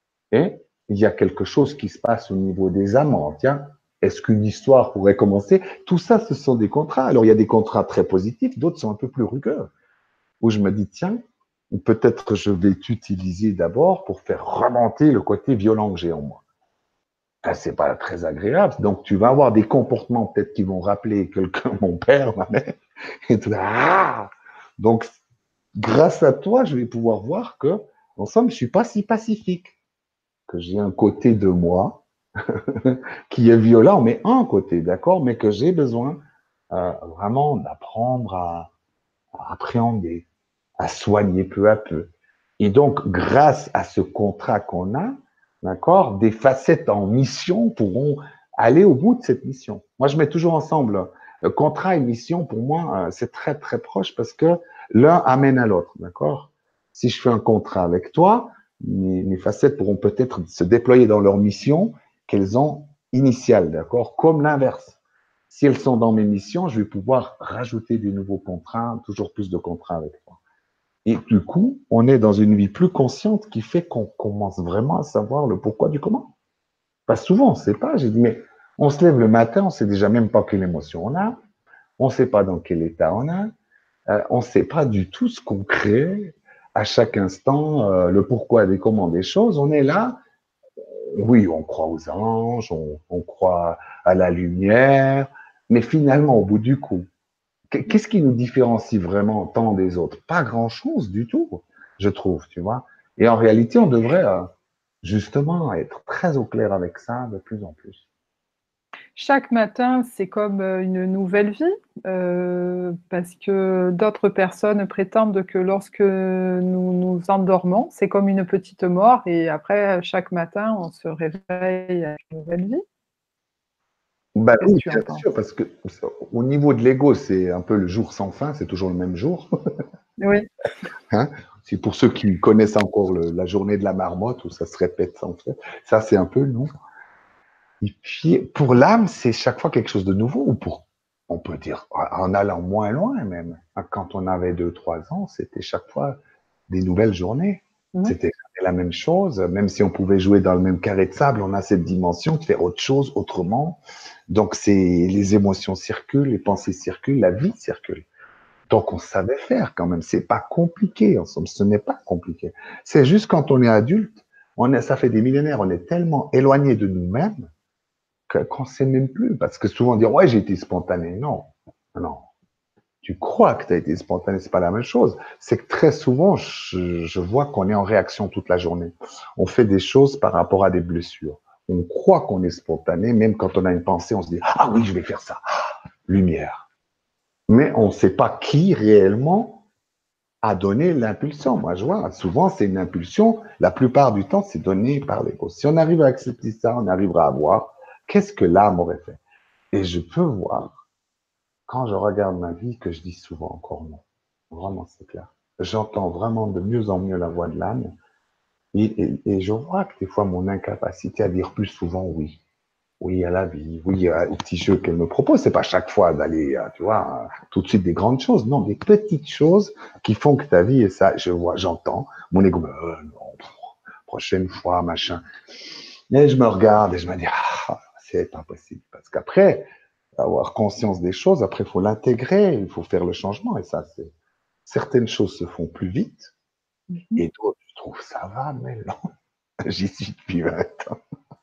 et il y a quelque chose qui se passe au niveau des amants. Tiens, est-ce qu'une histoire pourrait commencer? Tout ça, ce sont des contrats. Alors, il y a des contrats très positifs, d'autres sont un peu plus rugueux, où je me dis, tiens, peut-être je vais t'utiliser d'abord pour faire remonter le côté violent que j'ai en moi. Ah, c'est pas très agréable. Donc, tu vas avoir des comportements peut-être qui vont rappeler quelqu'un, mon père, ma mère, et tout. Ah! Donc, grâce à toi, je vais pouvoir voir que, en somme, je suis pas si pacifique, que j'ai un côté de moi qui est violent, mais un côté, d'accord, mais que j'ai besoin euh, vraiment d'apprendre à, à appréhender, à soigner peu à peu. Et donc, grâce à ce contrat qu'on a, d'accord, des facettes en mission pourront aller au bout de cette mission. Moi, je mets toujours ensemble euh, contrat et mission. Pour moi, euh, c'est très très proche parce que l'un amène à l'autre, d'accord. Si je fais un contrat avec toi, mes, mes facettes pourront peut-être se déployer dans leur mission qu'elles ont initiale, d'accord, comme l'inverse. Si elles sont dans mes missions, je vais pouvoir rajouter des nouveaux contrats, toujours plus de contrats avec toi. Et du coup, on est dans une vie plus consciente qui fait qu'on commence vraiment à savoir le pourquoi du comment. Pas souvent, on ne sait pas. J'ai dit, mais on se lève le matin, on ne sait déjà même pas quelle émotion on a, on ne sait pas dans quel état on a, euh, on ne sait pas du tout ce qu'on crée à chaque instant, euh, le pourquoi des comment des choses. On est là, oui, on croit aux anges, on, on croit à la lumière, mais finalement, au bout du coup, qu'est-ce qui nous différencie vraiment tant des autres? Pas grand-chose du tout, je trouve, tu vois. Et en réalité, on devrait euh, justement être très au clair avec ça de plus en plus. Chaque matin, c'est comme, heu, une nouvelle vie, heu, parce que d'autres personnes prétendent que lorsque nous nous endormons, c'est comme une petite mort et après, chaque matin, on se réveille avec une nouvelle vie. Ben Qu'est-ce que oui, tu en bien penses? sûr, parce que au niveau de l'ego, c'est un peu le jour sans fin, c'est toujours le même jour. Oui, Hein. C'est pour ceux qui connaissent encore le, la journée de la marmotte où ça se répète sans faire. Ça, c'est un peu nous. Et puis, pour l'âme, c'est chaque fois quelque chose de nouveau, ou pour, on peut dire, en allant moins loin même. Quand on avait deux, trois ans, c'était chaque fois des nouvelles journées. Mmh. C'était la même chose. Même si on pouvait jouer dans le même carré de sable, on a cette dimension de faire autre chose autrement. Donc, c'est, les émotions circulent, les pensées circulent, la vie circule. Donc, on savait faire quand même. C'est pas compliqué, en somme. Ce n'est pas compliqué. C'est juste quand on est adulte, on est, ça fait des millénaires, on est tellement éloigné de nous-mêmes qu'on ne sait même plus. Parce que souvent, on dit, ouais, j'ai été spontané. Non, non. Tu crois que tu as été spontané, c'est pas la même chose. C'est que très souvent, je, je vois qu'on est en réaction toute la journée. On fait des choses par rapport à des blessures. On croit qu'on est spontané, même quand on a une pensée, on se dit, ah oui, je vais faire ça. Lumière. Mais on ne sait pas qui réellement a donné l'impulsion. Moi, je vois, souvent, c'est une impulsion. La plupart du temps, c'est donné par l'ego. Si on arrive à accepter ça, on arrivera à voir qu'est-ce que l'âme aurait fait. Et je peux voir, quand je regarde ma vie, que je dis souvent encore non. Vraiment, c'est clair. J'entends vraiment de mieux en mieux la voix de l'âme. Et, et, et je vois que des fois, mon incapacité à dire plus souvent oui. Oui à la vie, oui aux petits jeux qu'elle me propose. C'est pas chaque fois d'aller, tu vois, tout de suite des grandes choses. Non, des petites choses qui font que ta vie est ça. Je vois, j'entends. Mon ego me, euh, non, prochaine fois, machin. Et je me regarde et je me dis, ah, c'est pas possible. Parce qu'après, avoir conscience des choses, après, il faut l'intégrer, il faut faire le changement. Et ça, c'est, certaines choses se font plus vite. Mmh. Et d'autres, je trouve, ça va, mais non. J'y suis depuis vingt ans.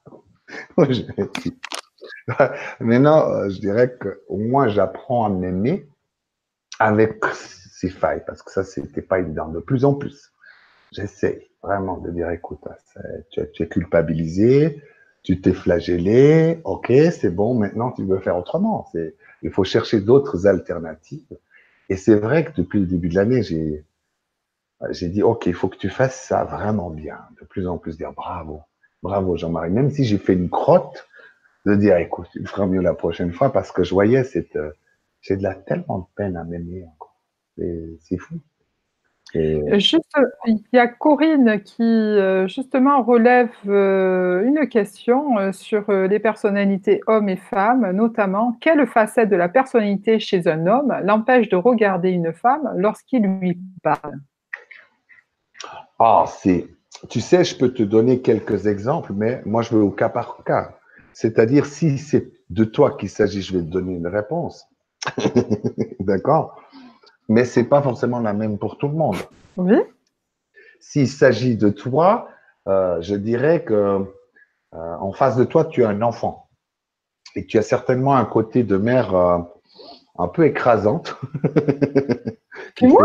Maintenant, je dirais qu'au moins, j'apprends à m'aimer avec ses failles, parce que ça, c'était pas évident. De plus en plus, j'essaie vraiment de dire, écoute, tu es culpabilisé, tu t'es flagellé, ok, c'est bon, maintenant tu veux faire autrement. C'est, il faut chercher d'autres alternatives. Et c'est vrai que depuis le début de l'année, j'ai, j'ai dit, ok, il faut que tu fasses ça vraiment bien. De plus en plus dire, bravo, bravo Jean-Marie. Même si j'ai fait une crotte, de dire, écoute, tu le feras mieux la prochaine fois, parce que je voyais cette, euh, j'ai de la tellement de peine à m'aimer encore. C'est, c'est fou. Et... Juste, il y a Corinne qui, heu, justement relève, heu, une question, heu, sur, heu, les personnalités hommes et femmes, notamment: quelle facette de la personnalité chez un homme l'empêche de regarder une femme lorsqu'il lui parle? Ah, c'est, tu sais, je peux te donner quelques exemples, mais moi, je veux au cas par cas. C'est-à-dire, si c'est de toi qu'il s'agit, je vais te donner une réponse. D'accord? Mais c'est pas forcément la même pour tout le monde. Oui? S'il s'agit de toi, euh, je dirais que euh, en face de toi, tu as un enfant. Et tu as certainement un côté de mère euh, un peu écrasante qui Moi? fait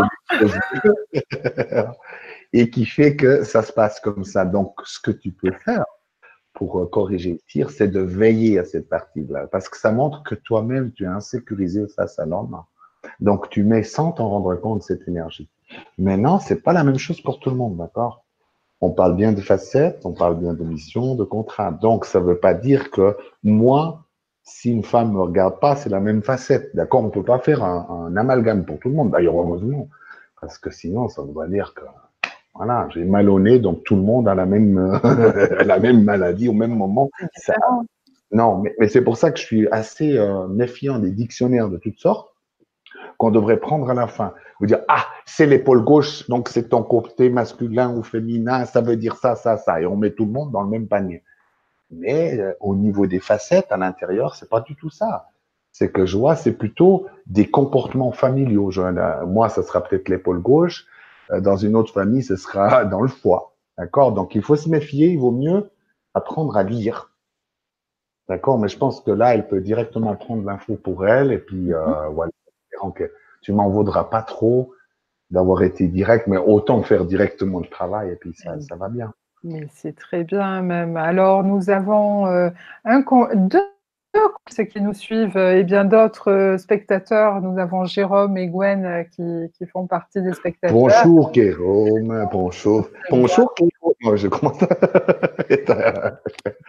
et qui fait que ça se passe comme ça. Donc, ce que tu peux faire pour corriger le tir, c'est de veiller à cette partie-là, parce que ça montre que toi-même, tu es insécurisé face à l'homme. Donc, tu mets sans t'en rendre compte cette énergie. Maintenant, c'est pas la même chose pour tout le monde, d'accord? On parle bien de facettes, on parle bien de mission, de contrat. Donc, ça veut pas dire que moi, si une femme me regarde pas, c'est la même facette, d'accord? On peut pas faire un, un amalgame pour tout le monde. D'ailleurs, heureusement, parce que sinon, ça voudrait dire que voilà, j'ai mal au nez, donc tout le monde a la même, la même maladie au même moment. C'est Ça, différent. non, mais, mais c'est pour ça que je suis assez euh, méfiant des dictionnaires de toutes sortes qu'on devrait prendre à la fin. Vous dire, ah, c'est l'épaule gauche, donc c'est ton côté masculin ou féminin, ça veut dire ça, ça, ça. Et on met tout le monde dans le même panier. Mais euh, au niveau des facettes, à l'intérieur, c'est pas du tout ça. C'est que je vois, c'est plutôt des comportements familiaux. Je, euh, moi, ça sera peut-être l'épaule gauche. Euh, dans une autre famille, ce sera dans le foie. D'accord? Donc, il faut se méfier. Il vaut mieux apprendre à lire. D'accord? Mais je pense que là, elle peut directement prendre l'info pour elle. Et puis, Mmh. euh, voilà. Donc, tu m'en vaudras pas trop d'avoir été direct, mais autant faire directement le travail. Et puis, ça, ça va bien. Mais c'est très bien même. Alors nous avons, heu, un con deux ceux qui nous suivent, heu et bien d'autres, heu, spectateurs. Nous avons Jérôme et Gwen, heu, qui qui font partie des spectateurs. Bonjour, Jérôme. Bonjour. Très bien. Bonjour, Jérôme. Moi, je commence à...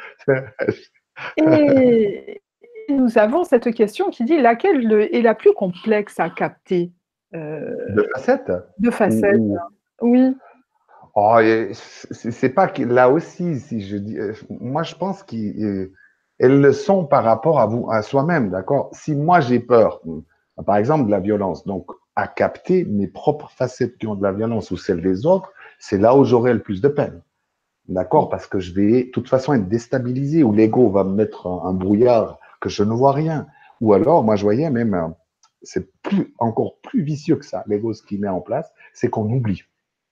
Et nous avons cette question qui dit: «Laquelle est la plus complexe à capter?» heu, De facettes de facettes. ou, Oui. Oh, et c'est c'est pas que là aussi, si je dis, euh, moi je pense qu'elles le sont par rapport à vous, à soi-même, d'accord? Si moi j'ai peur, hmm, par exemple de la violence, donc à capter mes propres facettes qui ont de la violence ou celles des autres, c'est là où j'aurai le plus de peine, d'accord? Parce que je vais de toute façon être déstabilisé ou l'ego va me mettre un, un brouillard que je ne vois rien. Ou alors, moi je voyais même, euh, c'est plus, encore plus vicieux que ça, l'ego, ce qu'il met en place, c'est qu'on oublie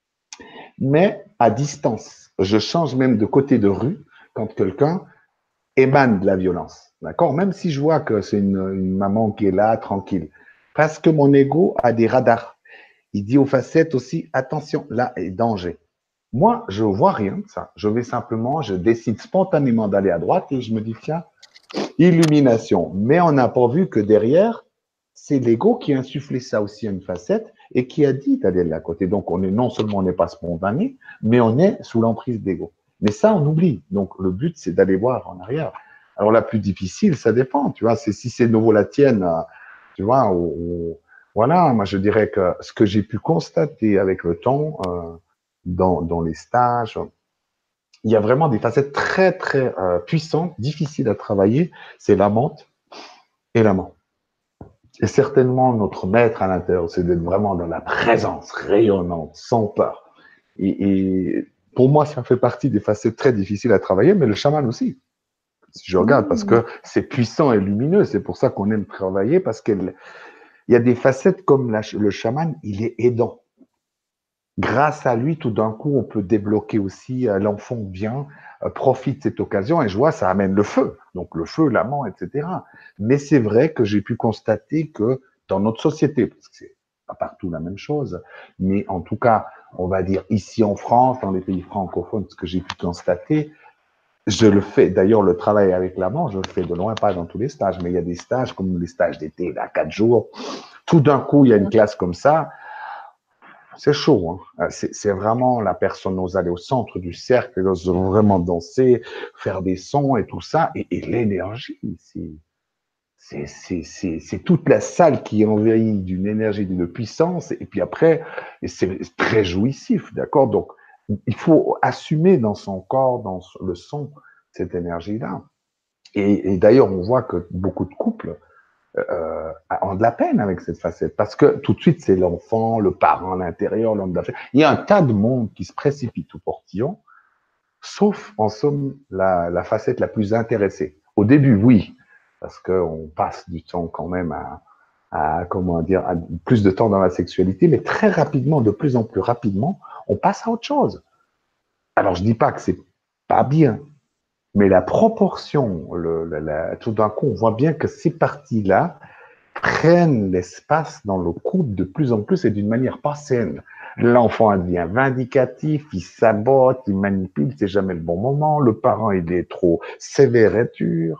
mais à distance. Je change même de côté de rue quand quelqu'un émane de la violence. D'accord? Même si je vois que c'est une, une maman qui est là, tranquille. Parce que mon ego a des radars. Il dit aux facettes aussi, attention, là est danger. Moi, je vois rien de ça. Je vais simplement, je décide spontanément d'aller à droite et je me dis, tiens, illumination. Mais on n'a pas vu que derrière, c'est l'ego qui a insufflé ça aussi à une facette et qui a dit d'aller de la côté. Donc, on est non seulement on n'est pas spontané, mais on est sous l'emprise d'ego. Mais ça, on oublie. Donc, le but, c'est d'aller voir en arrière. Alors, la plus difficile, ça dépend. Tu vois, c'est si c'est nouveau la tienne, euh, tu vois, ou, ou- voilà. Moi, je dirais que ce que j'ai pu constater avec le temps, euh, dans, dans les stages, il y a vraiment des facettes très, très euh, puissantes, difficiles à travailler. C'est l'amante et l'amant. Et certainement, notre maître à l'intérieur, c'est d'être vraiment dans la présence rayonnante, sans peur. Et, et pour moi, ça fait partie des facettes très difficiles à travailler, mais le chaman aussi. Si je regarde, parce Mmh. que c'est puissant et lumineux, c'est pour ça qu'on aime travailler, parce qu'il y a des facettes comme la, le chaman, il est aidant. Grâce à lui, tout d'un coup, on peut débloquer aussi euh, l'enfant bien, euh, profite de cette occasion et je vois, ça amène le feu. Donc le feu, l'amant, et cetera. Mais c'est vrai que j'ai pu constater que dans notre société, parce que c'est pas partout la même chose, mais en tout cas, on va dire ici en France, dans les pays francophones, ce que j'ai pu constater, je le fais. D'ailleurs, le travail avec l'amant, je le fais de loin, pas dans tous les stages, mais il y a des stages comme les stages d'été, là, quatre jours. Tout d'un coup, il y a une classe comme ça. C'est chaud, hein. C'est, c'est vraiment la personne ose aller au centre du cercle, elle ose vraiment danser, faire des sons et tout ça. Et, et l'énergie, c'est, c'est, c'est, c'est, c'est toute la salle qui est envahie d'une énergie, d'une puissance. Et puis après, c'est très jouissif, d'accord? Donc, il faut assumer dans son corps, dans le son, cette énergie-là. Et, et d'ailleurs, on voit que beaucoup de couples euh, ont de la peine avec cette facette parce que tout de suite, c'est l'enfant, le parent à l'intérieur, l'homme d'affaires. Il y a un tas de monde qui se précipite au portillon, sauf en somme la, la facette la plus intéressée. Au début, oui, parce qu'on passe du temps quand même à, à comment dire, à plus de temps dans la sexualité, mais très rapidement, de plus en plus rapidement, on passe à autre chose. Alors, je dis pas que c'est pas bien, mais la proportion, le, le, la, tout d'un coup, on voit bien que ces parties-là prennent l'espace dans le couple de plus en plus et d'une manière pas saine. L'enfant devient vindicatif, il sabote, il manipule, c'est jamais le bon moment. Le parent, il est trop sévère et dur.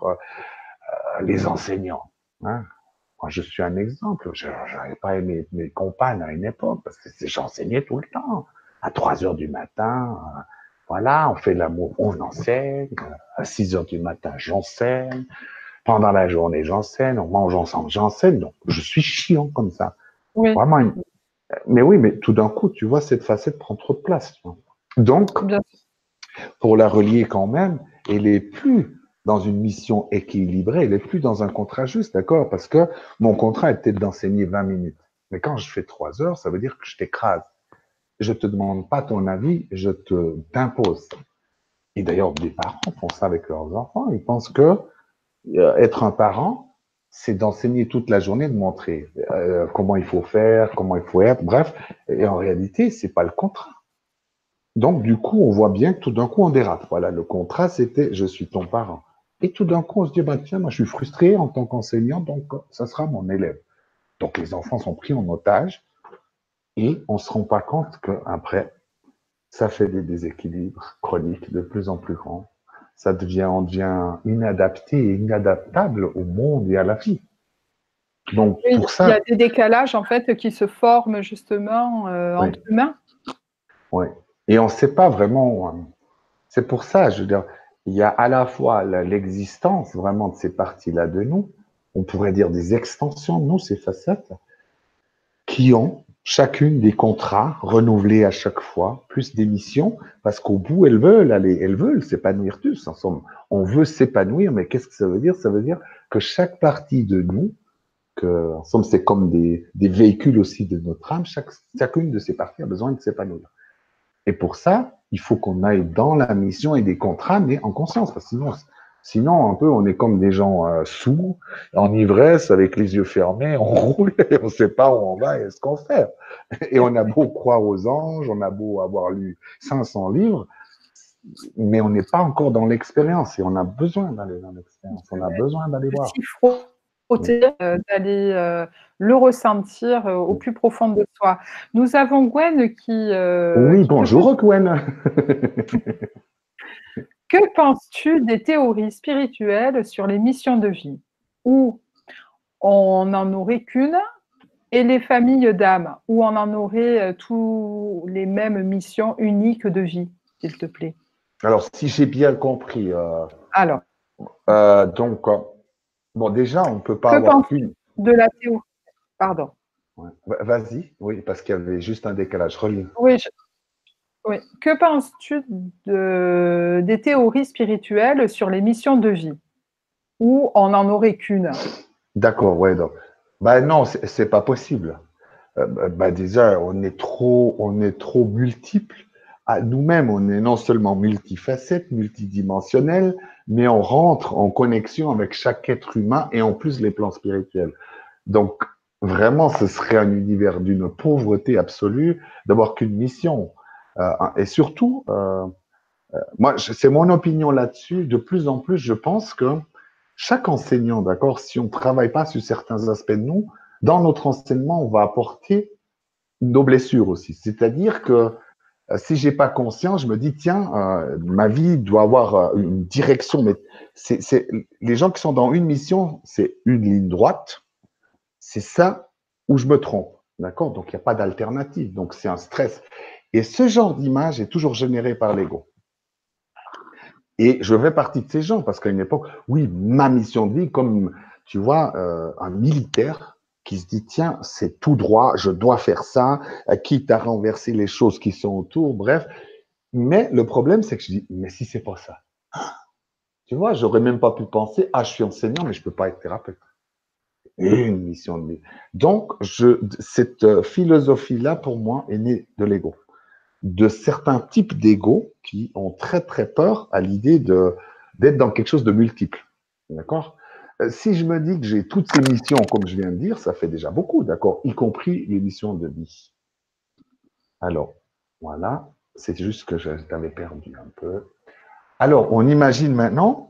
Euh, les enseignants, hein. Moi, je suis un exemple. Je n'avais pas aimé mes compagnes à une époque parce que j'enseignais tout le temps. À trois heures du matin, euh, voilà, on fait l'amour, on enseigne. À six heures du matin, j'enseigne. Pendant la journée, j'enseigne. On mange ensemble, j'enseigne. Donc, je suis chiant comme ça. Oui, Vraiment. Une... Mais oui, mais tout d'un coup, tu vois, cette facette prend trop de place. Donc, bien sûr. pour la relier quand même, elle est plus dans une mission équilibrée, elle est plus dans un contrat juste, d'accord? Parce que mon contrat était d'enseigner vingt minutes. Mais quand je fais trois heures, ça veut dire que je t'écrase. Je te demande pas ton avis, je te t'impose. Et d'ailleurs, des parents font ça avec leurs enfants. Ils pensent que euh, être un parent, c'est d'enseigner toute la journée, de montrer euh, comment il faut faire, comment il faut être, bref. Et en réalité, c'est pas le contrat. Donc, du coup, on voit bien que tout d'un coup, on dérape. Voilà, le contrat, c'était je suis ton parent. Et tout d'un coup, on se dit, bah, tiens, moi, je suis frustré en tant qu'enseignant, donc ça sera mon élève. Donc, les enfants sont pris en otage et on ne se rend pas compte qu'après, ça fait des déséquilibres chroniques de plus en plus grands. Ça devient, on devient inadapté et inadaptable au monde et à la vie. Donc, Oui, pour il y a ça, des décalages en fait qui se forment justement euh, oui, entre humains. oui. Et on ne sait pas vraiment. euh, C'est pour ça, je veux dire, il y a à la fois l'existence vraiment de ces parties-là de nous, on pourrait dire des extensions de nous, ces facettes, qui ont chacune des contrats renouvelés à chaque fois, plus des missions, parce qu'au bout, elles veulent aller, elles veulent s'épanouir tous. En somme, on veut s'épanouir, mais qu'est-ce que ça veut dire? Ça veut dire que chaque partie de nous, que, en somme, c'est comme des, des véhicules aussi de notre âme, chaque, chacune de ces parties a besoin de s'épanouir. Et pour ça, il faut qu'on aille dans la mission et des contrats, mais en conscience, parce que sinon, sinon un peu, on est comme des gens euh, sous, en ivresse, avec les yeux fermés, on roule et on ne sait pas où on va et ce qu'on fait. Et on a beau croire aux anges, on a beau avoir lu cinq cents livres, mais on n'est pas encore dans l'expérience et on a besoin d'aller dans l'expérience, on a besoin d'aller De voir. s'y frotter, euh, d'aller euh, le ressentir euh, au plus profond de soi. Nous avons Gwen qui, euh, Oui, qui te pose. bonjour Gwen. Que penses-tu des théories spirituelles sur les missions de vie, où on n'en aurait qu'une, et les familles d'âmes, où on en aurait euh, tous les mêmes missions uniques de vie, s'il te plaît? Alors, si j'ai bien compris, euh, Alors, euh, donc, euh, bon, déjà, on ne peut pas que avoir penses-tu qu'une. de la théorie? Pardon. Ouais. Vas-y, oui, parce qu'il y avait juste un décalage. Relis. Oui, je- oui. Que penses-tu de, des théories spirituelles sur les missions de vie, où on n'en aurait qu'une? D'accord, ouais, donc. Bah non, c'est c'est pas possible. Euh, bah, bah, déjà, on est trop, on est trop multiples. À nous-mêmes, on est non seulement multifacette, multidimensionnel, mais on rentre en connexion avec chaque être humain et en plus les plans spirituels. Donc, vraiment, ce serait un univers d'une pauvreté absolue d'avoir qu'une mission. Euh, et surtout, euh, moi, c'est mon opinion là-dessus. De plus en plus, je pense que chaque enseignant, d'accord, si on ne travaille pas sur certains aspects de nous, dans notre enseignement, on va apporter nos blessures aussi. C'est-à-dire que euh, si j'ai pas conscience, je me dis, tiens, euh, ma vie doit avoir euh, une direction. Mais c'est, c'est, les gens qui sont dans une mission, c'est une ligne droite. C'est ça où je me trompe. D'accord? Donc, il n'y a pas d'alternative. Donc, c'est un stress. Et ce genre d'image est toujours généré par l'ego. Et je fais partie de ces gens parce qu'à une époque, oui, ma mission de vie, comme tu vois, euh, un militaire qui se dit, tiens, c'est tout droit, je dois faire ça, quitte à renverser les choses qui sont autour, bref. Mais le problème, c'est que je dis, mais si c'est pas ça, tu vois, j'aurais même pas pu penser, ah, je suis enseignant, mais je peux pas être thérapeute. Une mission de vie. Donc, je, cette philosophie-là, pour moi, est née de l'ego. De certains types d'ego qui ont très, très peur à l'idée de, d'être dans quelque chose de multiple. D'accord? Euh, Si je me dis que j'ai toutes ces missions, comme je viens de dire, ça fait déjà beaucoup, d'accord? Y compris les missions de vie. Alors, voilà. C'est juste que je t'avais perdu un peu. Alors, on imagine maintenant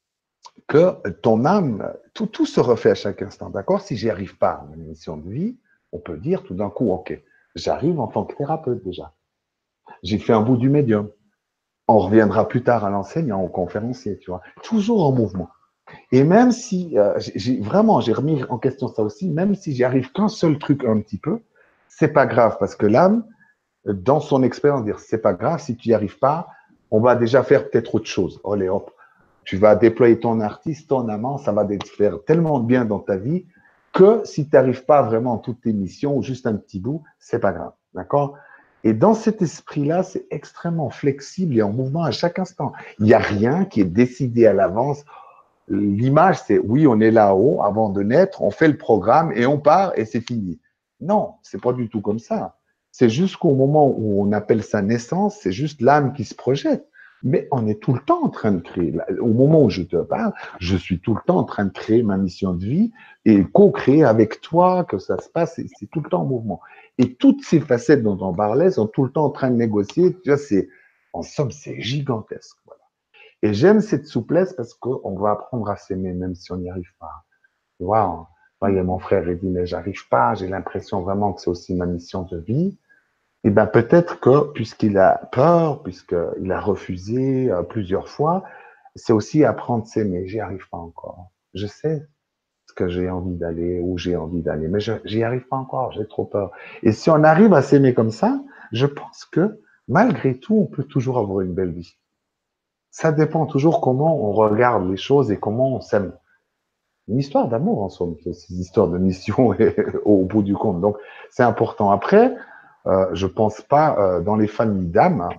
que ton âme, tout, tout se refait à chaque instant, d'accord? Si j'y arrive pas à une mission de vie, on peut dire tout d'un coup, OK, j'arrive en tant que thérapeute déjà. J'ai fait un bout du médium. On reviendra plus tard à l'enseignant, au conférencier, tu vois. Toujours en mouvement. Et même si, euh, j'ai vraiment, j'ai remis en question ça aussi, même si j'y arrive qu'un seul truc un petit peu, c'est pas grave parce que l'âme, dans son expérience, dire c'est pas grave si tu n'y arrives pas, on va déjà faire peut-être autre chose. Allez hop, tu vas déployer ton artiste, ton amant, ça va te faire tellement de bien dans ta vie que si tu n'arrives pas vraiment en toutes tes missions ou juste un petit bout, c'est pas grave. D'accord? Et dans cet esprit-là, c'est extrêmement flexible et en mouvement à chaque instant. Il n'y a rien qui est décidé à l'avance. L'image, c'est oui, on est là-haut avant de naître, on fait le programme et on part et c'est fini. Non, c'est pas du tout comme ça. C'est jusqu'au moment où on appelle ça naissance, c'est juste l'âme qui se projette. Mais on est tout le temps en train de créer. Au moment où je te parle, je suis tout le temps en train de créer ma mission de vie et co-créer avec toi que ça se passe. C'est tout le temps en mouvement. Et toutes ces facettes dont on parlait sont tout le temps en train de négocier. Tu vois, c'est, en somme, c'est gigantesque. Voilà. Et j'aime cette souplesse parce qu'on va apprendre à s'aimer même si on n'y arrive pas. Tu vois, il y a mon frère, il dit, mais j'arrive pas, j'ai l'impression vraiment que c'est aussi ma mission de vie. Et ben peut-être que puisqu'il a peur, puisqu'il a refusé euh, plusieurs fois, c'est aussi apprendre à s'aimer. J'y arrive pas encore. Je sais ce que j'ai envie d'aller, où j'ai envie d'aller, mais je, j'y arrive pas encore, j'ai trop peur. Et si on arrive à s'aimer comme ça, je pense que malgré tout, on peut toujours avoir une belle vie. Ça dépend toujours comment on regarde les choses et comment on s'aime. une histoire d'amour en somme, c'est une histoire de mission et, au bout du compte. Donc, c'est important. Après, euh, je pense pas euh, dans les familles d'âmes, hein,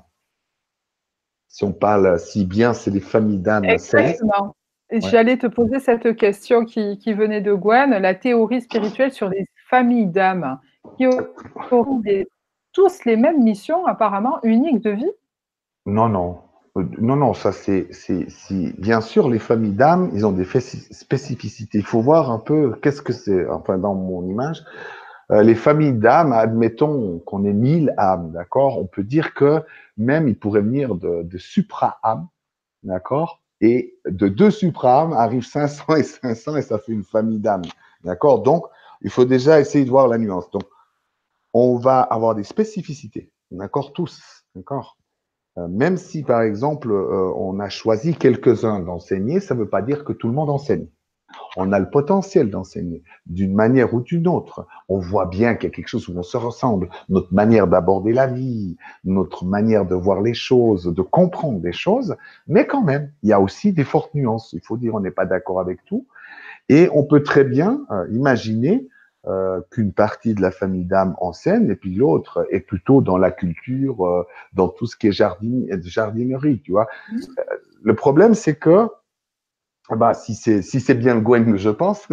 si on parle si bien, c'est les familles d'âmes célestes. Exactement. Et Ouais. j'allais te poser cette question qui qui venait de Gwen, la théorie spirituelle sur les familles d'âmes qui auront des tous les mêmes missions apparemment uniques de vie? Non, non. Euh, Non, non, ça c'est, c'est, si, bien sûr, les familles d'âmes, ils ont des fé- spécificités. Il faut voir un peu qu'est-ce que c'est, enfin, dans mon image. Euh, les familles d'âmes, admettons qu'on ait mille âmes, d'accord? On peut dire que même il pourrait venir de, de supra-âmes, d'accord? Et de deux supra-âmes arrivent cinq cents et cinq cents et ça fait une famille d'âmes, d'accord? Donc, il faut déjà essayer de voir la nuance. Donc, on va avoir des spécificités, d'accord? Tous, d'accord? Euh, même si, par exemple, euh, on a choisi quelques-uns d'enseigner, ça ne veut pas dire que tout le monde enseigne. On a le potentiel d'enseigner d'une manière ou d'une autre. On voit bien qu'il y a quelque chose où on se ressemble. Notre manière d'aborder la vie, notre manière de voir les choses, de comprendre des choses, mais quand même, il y a aussi des fortes nuances. Il faut dire, on n'est pas d'accord avec tout. Et on peut très bien euh, imaginer euh, qu'une partie de la famille d'âme enseigne et puis l'autre est plutôt dans la culture, euh, dans tout ce qui est jardin, jardinerie, tu vois. Le problème, c'est que, bah, si c'est si c'est bien le Gwen que je pense,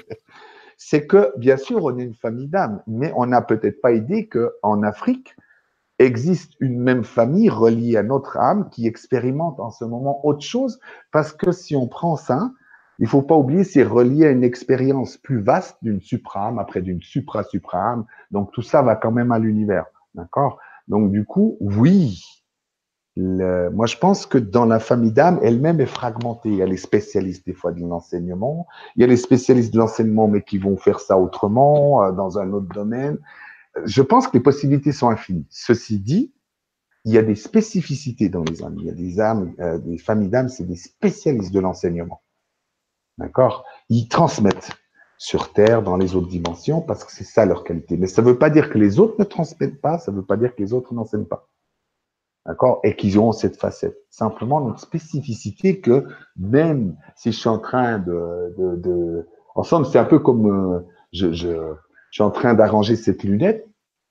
c'est que, bien sûr, on est une famille d'âmes, mais on n'a peut-être pas idée qu'en Afrique existe une même famille reliée à notre âme qui expérimente en ce moment autre chose, parce que si on prend ça, il ne faut pas oublier, c'est relié à une expérience plus vaste d'une supra-âme, après d'une supra-supra-âme, donc tout ça va quand même à l'univers, d'accord? Donc du coup, oui, le, moi, je pense que dans la famille d'âme, elle-même est fragmentée. Il y a les spécialistes des fois de l'enseignement, il y a les spécialistes de l'enseignement, mais qui vont faire ça autrement, euh, dans un autre domaine. Je pense que les possibilités sont infinies. Ceci dit, il y a des spécificités dans les âmes. Il y a des âmes, euh, des familles d'âmes, c'est des spécialistes de l'enseignement. D'accord? Ils transmettent sur Terre, dans les autres dimensions, parce que c'est ça leur qualité. Mais ça ne veut pas dire que les autres ne transmettent pas, ça ne veut pas dire que les autres n'enseignent pas. D'accord? Et qu'ils ont cette facette. Simplement, notre spécificité que même si je suis en train de, de, de... en somme, c'est un peu comme euh, je, je, je suis en train d'arranger cette lunette,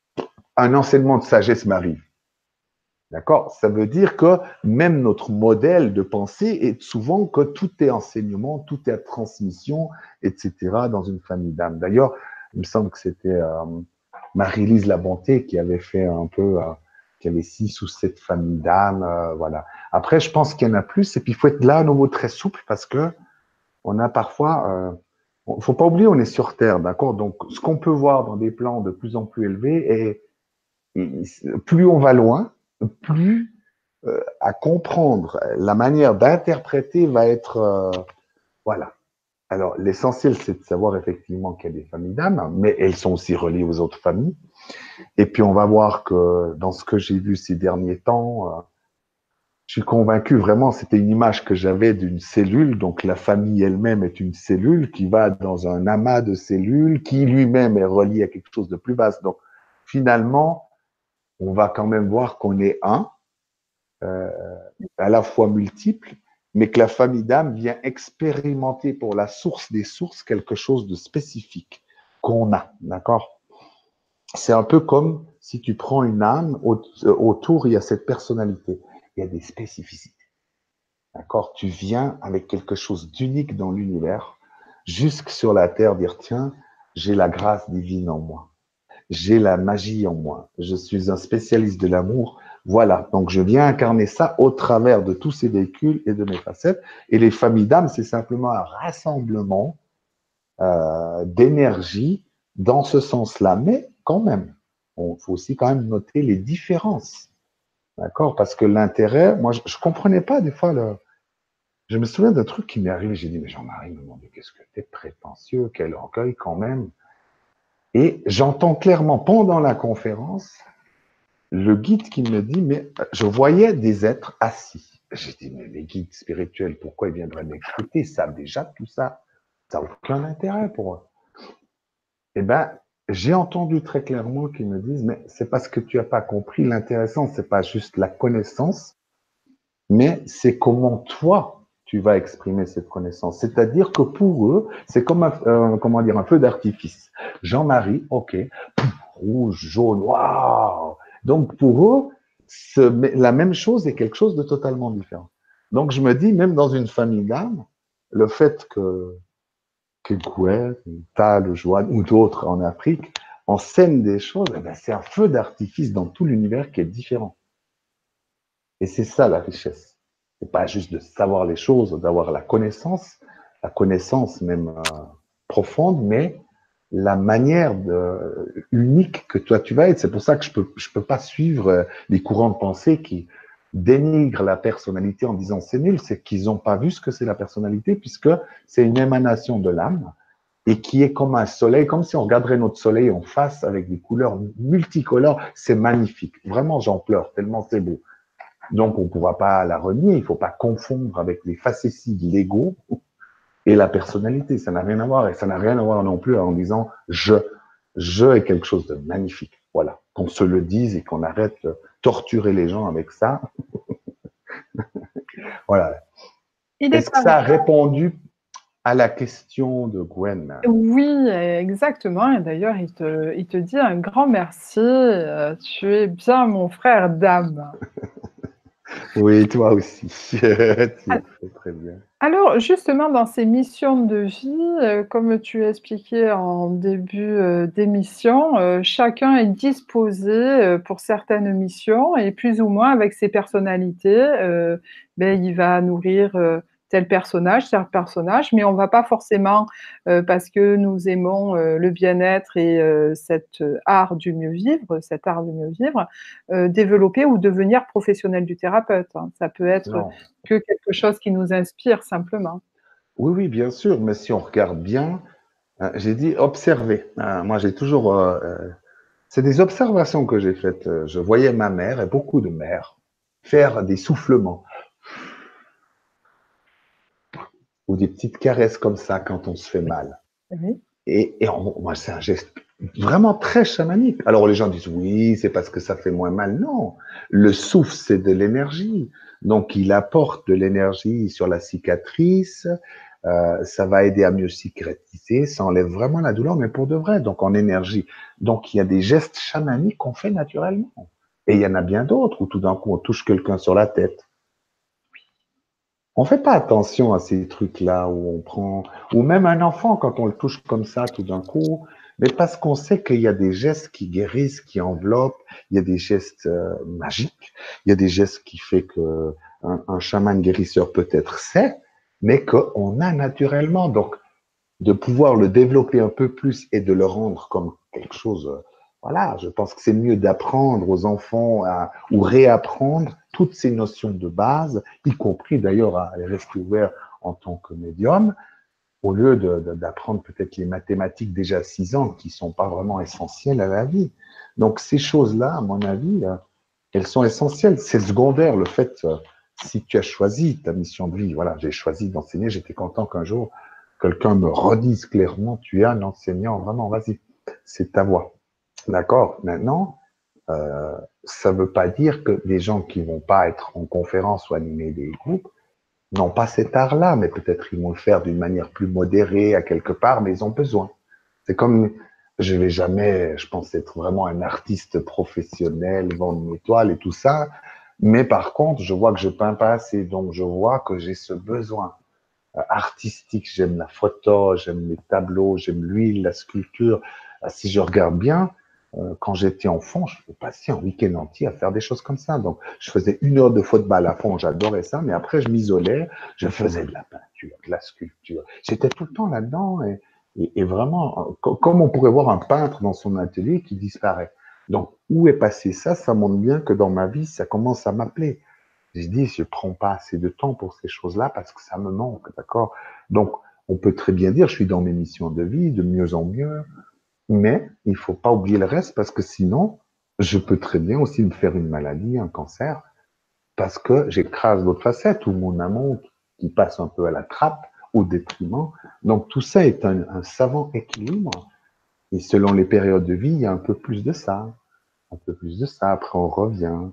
un enseignement de sagesse m'arrive. D'accord? Ça veut dire que même notre modèle de pensée est souvent que tout est enseignement, tout est transmission, et cetera dans une famille d'âmes. D'ailleurs, il me semble que c'était euh, Marie-Lise Labonté qui avait fait un peu, euh, qui avait six ou sept familles d'âmes, euh, voilà. Après, je pense qu'il y en a plus, et puis il faut être là à nouveau très souple parce que on a parfois, euh, il faut pas oublier, on est sur Terre, d'accord? Donc, ce qu'on peut voir dans des plans de plus en plus élevés, et, et plus on va loin, plus euh, à comprendre la manière d'interpréter va être, euh, voilà. Alors, l'essentiel, c'est de savoir effectivement qu'il y a des familles d'âmes, mais elles sont aussi reliées aux autres familles. Et puis, on va voir que dans ce que j'ai vu ces derniers temps, euh, je suis convaincu vraiment, c'était une image que j'avais d'une cellule. Donc, la famille elle-même est une cellule qui va dans un amas de cellules qui lui-même est relié à quelque chose de plus vaste. Donc, finalement, on va quand même voir qu'on est un, euh, à la fois multiple, mais que la famille d'âme vient expérimenter pour la source des sources quelque chose de spécifique qu'on a, d'accord? C'est un peu comme si tu prends une âme, autour il y a cette personnalité, il y a des spécificités, d'accord? Tu viens avec quelque chose d'unique dans l'univers, jusque sur la terre, dire tiens, j'ai la grâce divine en moi. J'ai la magie en moi. Je suis un spécialiste de l'amour. Voilà. Donc, je viens incarner ça au travers de tous ces véhicules et de mes facettes. Et les familles d'âmes, c'est simplement un rassemblement euh, d'énergie dans ce sens-là. Mais quand même, il faut aussi quand même noter les différences. D'accord? Parce que l'intérêt, moi, je ne comprenais pas des fois le. Je me souviens d'un truc qui m'est arrivé. J'ai dit, mais Jean-Marie me demandait qu'est-ce que t'es prétentieux, quel orgueil quand même. Et j'entends clairement pendant la conférence le guide qui me dit, mais je voyais des êtres assis. J'ai dit, mais les guides spirituels, pourquoi ils viendraient m'écouter? Ils savent déjà tout ça. Ça n'a aucun intérêt pour eux. Eh bien, j'ai entendu très clairement qu'ils me disent, mais c'est parce que tu n'as pas compris. L'intéressant, c'est pas juste la connaissance, mais c'est comment toi, tu vas exprimer cette connaissance. C'est-à-dire que pour eux, c'est comme un, euh, comment dire, un feu d'artifice. Jean-Marie, ok, rouge, jaune, waouh. Donc pour eux, ce, la même chose est quelque chose de totalement différent. Donc je me dis, même dans une famille d'âmes, le fait que que Gouet, Tal, Joanne ou d'autres en Afrique enseignent des choses, eh ben, c'est un feu d'artifice dans tout l'univers qui est différent. Et c'est ça la richesse. C'est pas juste de savoir les choses, d'avoir la connaissance, la connaissance même euh, profonde, mais la manière de, unique que toi tu vas être. C'est pour ça que je peux, je peux pas suivre euh, les courants de pensée qui dénigrent la personnalité en disant c'est nul, c'est qu'ils n'ont pas vu ce que c'est la personnalité, puisque c'est une émanation de l'âme et qui est comme un soleil, comme si on regarderait notre soleil en face avec des couleurs multicolores. C'est magnifique. Vraiment, j'en pleure tellement c'est beau. Donc, on ne pourra pas la renier. Il ne faut pas confondre avec les facéties de l'ego et la personnalité. Ça n'a rien à voir. Et ça n'a rien à voir non plus en disant je. Je est quelque chose de magnifique. Voilà. Qu'on se le dise et qu'on arrête de torturer les gens avec ça. Voilà. Il est Est-ce que ça a répondu à la question de Gwen? Oui, exactement. Et d'ailleurs, il te, il te dit un grand merci. Euh, tu es bien mon frère d'âme. Oui, toi aussi. Tu es très bien. Alors, justement, dans ces missions de vie, euh, comme tu expliquais en début euh, d'émission, euh, chacun est disposé euh, pour certaines missions et plus ou moins avec ses personnalités, euh, ben, il va nourrir euh, tel personnage, tel personnage, mais on ne va pas forcément, euh, parce que nous aimons euh, le bien-être et euh, cet euh, art du mieux vivre, cet art du mieux vivre, euh, développer ou devenir professionnel du thérapeute, hein. Ça peut être Non. que quelque chose qui nous inspire simplement. Oui, oui, bien sûr, mais si on regarde bien, euh, j'ai dit observer. Euh, moi, j'ai toujours. Euh, euh, c'est des observations que j'ai faites. Euh, Je voyais ma mère et beaucoup de mères faire des soufflements ou des petites caresses comme ça quand on se fait mal. Oui. Et, et on- moi, c'est un geste vraiment très chamanique. Alors les gens disent oui, c'est parce que ça fait moins mal. Non, le souffle, c'est de l'énergie. Donc il apporte de l'énergie sur la cicatrice. Euh, ça va aider à mieux cicatriser. Ça enlève vraiment la douleur, mais pour de vrai. Donc en énergie. Donc il y a des gestes chamaniques qu'on fait naturellement. Et il y en a bien d'autres où tout d'un coup on touche quelqu'un sur la tête. On fait pas attention à ces trucs-là où on prend, ou même un enfant quand on le touche comme ça tout d'un coup, mais parce qu'on sait qu'il y a des gestes qui guérissent, qui enveloppent, il y a des gestes euh, magiques, il y a des gestes qui fait que un, un chaman guérisseur peut-être sait, mais qu'on a naturellement. Donc, de pouvoir le développer un peu plus et de le rendre comme quelque chose. euh, Voilà, je pense que c'est mieux d'apprendre aux enfants à, ou réapprendre toutes ces notions de base, y compris d'ailleurs à les rester ouverts en tant que médium, au lieu de, de, d'apprendre peut-être les mathématiques déjà à six ans qui ne sont pas vraiment essentielles à la vie. Donc ces choses-là, à mon avis, euh, elles sont essentielles. C'est secondaire le fait, euh, si tu as choisi ta mission de vie, voilà, j'ai choisi d'enseigner, j'étais content qu'un jour quelqu'un me redise clairement, tu es un enseignant, vraiment, vas-y, c'est ta voie. D'accord. Maintenant, euh, ça ne veut pas dire que les gens qui vont pas être en conférence ou animer des groupes n'ont pas cet art-là, mais peut-être ils vont le faire d'une manière plus modérée à quelque part, mais ils ont besoin. C'est comme, je vais jamais, je pense être vraiment un artiste professionnel, vendre mes toiles et tout ça, mais par contre, je vois que je peins pas assez, donc je vois que j'ai ce besoin euh, artistique. J'aime la photo, j'aime les tableaux, j'aime l'huile, la sculpture. Euh, Si je regarde bien, euh, quand j'étais enfant, je peux passer un week-end entier à faire des choses comme ça. Donc, je faisais une heure de football à fond, j'adorais ça, mais après, je m'isolais, je faisais de la peinture, de la sculpture. J'étais tout le temps là-dedans et, et, et vraiment, euh, comme on pourrait voir un peintre dans son atelier qui disparaît. Donc, où est passé ça? Ça montre bien que dans ma vie, ça commence à m'appeler. Je dis, je prends pas assez de temps pour ces choses-là parce que ça me manque, d'accord? Donc, on peut très bien dire, je suis dans mes missions de vie, de mieux en mieux, mais il faut pas oublier le reste parce que sinon, je peux très bien aussi me faire une maladie, un cancer, parce que j'écrase l'autre facette ou mon amont qui passe un peu à la trappe, au détriment. Donc, tout ça est un, un savant équilibre. Et selon les périodes de vie, il y a un peu plus de ça, un peu plus de ça. Après, on revient.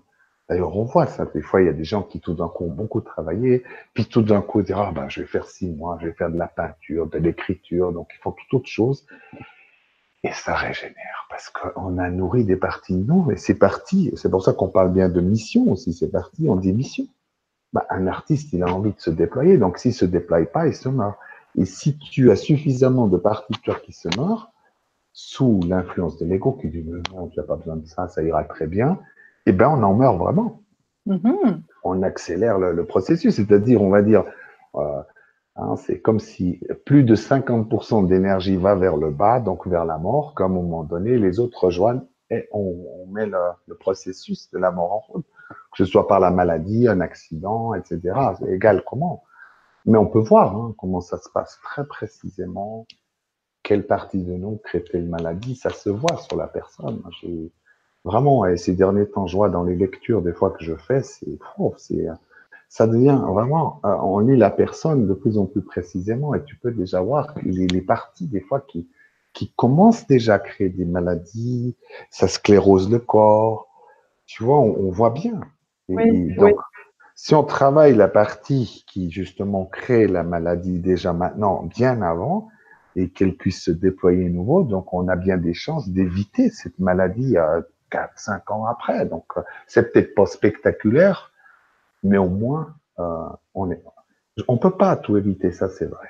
D'ailleurs, on voit ça. Des fois, il y a des gens qui tout d'un coup ont beaucoup travaillé, puis tout d'un coup dire, ah ben, je vais faire six mois, je vais faire de la peinture, de l'écriture, donc ils font toute autre chose. Et ça régénère parce qu'on a nourri des parties de nous et c'est parti. C'est pour ça qu'on parle bien de mission aussi. C'est parti, on dit mission. Bah, un artiste, il a envie de se déployer. Donc, s'il ne se déploie pas, il se meurt. Et si tu as suffisamment de parties de toi qui se meurent, sous l'influence de l'ego qui dit non, tu n'as pas besoin de ça, ça ira très bien, eh bien, on en meurt vraiment. Mhm. On accélère le, le processus. C'est-à-dire, on va dire, euh, hein, c'est comme si plus de cinquante pour cent d'énergie va vers le bas, donc vers la mort, qu'à un moment donné, les autres rejoignent et on, on met le, le, processus de la mort en route, que ce soit par la maladie, un accident, et cetera. C'est égal comment. Mais on peut voir hein, comment ça se passe très précisément, quelle partie de nous crée telle maladie, ça se voit sur la personne. J'ai vraiment, et ces derniers temps, je vois dans les lectures des fois que je fais, c'est, oh, c'est ça devient vraiment, euh, on lit la personne de plus en plus précisément et tu peux déjà voir les, les parties des fois qui, qui commencent déjà à créer des maladies, ça sclérose le corps, tu vois, on, on voit bien. Et, Oui, et oui. donc, si on travaille la partie qui justement crée la maladie déjà maintenant, bien avant, et qu'elle puisse se déployer à nouveau, donc on a bien des chances d'éviter cette maladie à quatre, cinq ans après. Donc, euh, c'est peut-être pas spectaculaire, mais au moins, euh, on est. On peut pas tout éviter, ça c'est vrai.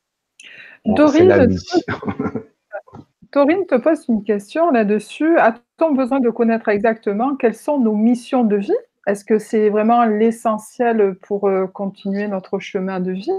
C'est la Dorine, vie. Dorine te pose une question là-dessus. A-t-on besoin de connaître exactement quelles sont nos missions de vie? Est-ce que c'est vraiment l'essentiel pour euh, continuer notre chemin de vie?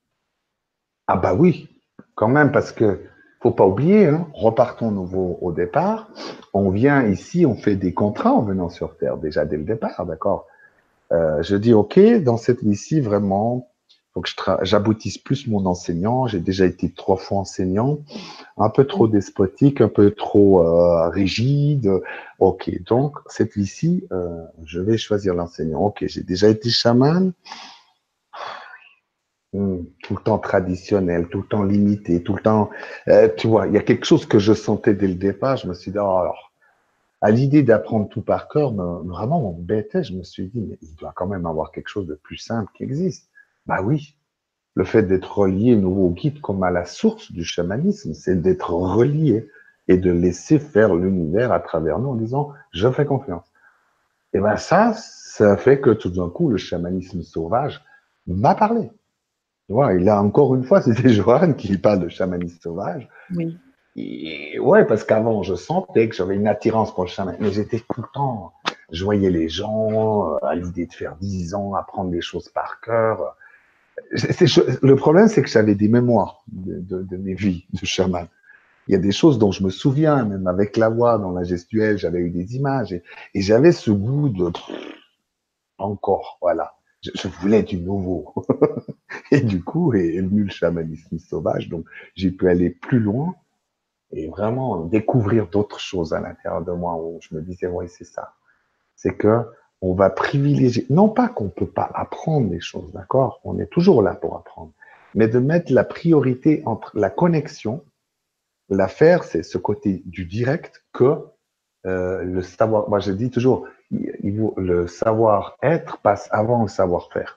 Ah bah oui, quand même, parce que faut pas oublier, hein, repartons nouveau au départ. On vient ici, on fait des contrats en venant sur Terre, déjà dès le départ, d'accord. Euh, je dis, OK, dans cette vie-ci, vraiment, faut que j'aboutisse plus mon enseignant. J'ai déjà été trois fois enseignant, un peu trop despotique, un peu trop euh, rigide. OK, donc cette vie-ci, euh, je vais choisir l'enseignant. OK, j'ai déjà été chaman, hmm, tout le temps traditionnel, tout le temps limité, tout le temps, euh, tu vois, il y a quelque chose que je sentais dès le départ. Je me suis dit, oh, alors, à l'idée d'apprendre tout par cœur, me, vraiment m'embêtait. Je me suis dit, mais il doit quand même avoir quelque chose de plus simple qui existe. Bah oui, le fait d'être relié nouveau au guide comme à la source du chamanisme, c'est d'être relié et de laisser faire l'univers à travers nous en disant, je fais confiance. Et ben ça, ça fait que tout d'un coup, le chamanisme sauvage m'a parlé. Tu vois, et là, encore une fois, c'était Johan qui parle de chamanisme sauvage. Oui. Et ouais, parce qu'avant, je sentais que j'avais une attirance pour le chaman, mais j'étais tout le temps, je voyais les gens euh, à l'idée de faire dix ans, apprendre des choses par cœur. Le problème, c'est que j'avais des mémoires de, de, de mes vies de chaman. Il y a des choses dont je me souviens, même avec la voix, dans la gestuelle, j'avais eu des images et, et j'avais ce goût de pff, encore, voilà. Je, je voulais du nouveau. Et du coup, est venu le chamanisme sauvage, donc j'ai pu aller plus loin et vraiment découvrir d'autres choses à l'intérieur de moi où je me disais, oui, c'est ça. C'est que on va privilégier, non pas qu'on ne peut pas apprendre des choses, d'accord? On est toujours là pour apprendre, mais de mettre la priorité entre la connexion, l'affaire, c'est ce côté du direct que euh, le savoir. Moi, je dis toujours, il, il, le savoir-être passe avant le savoir-faire.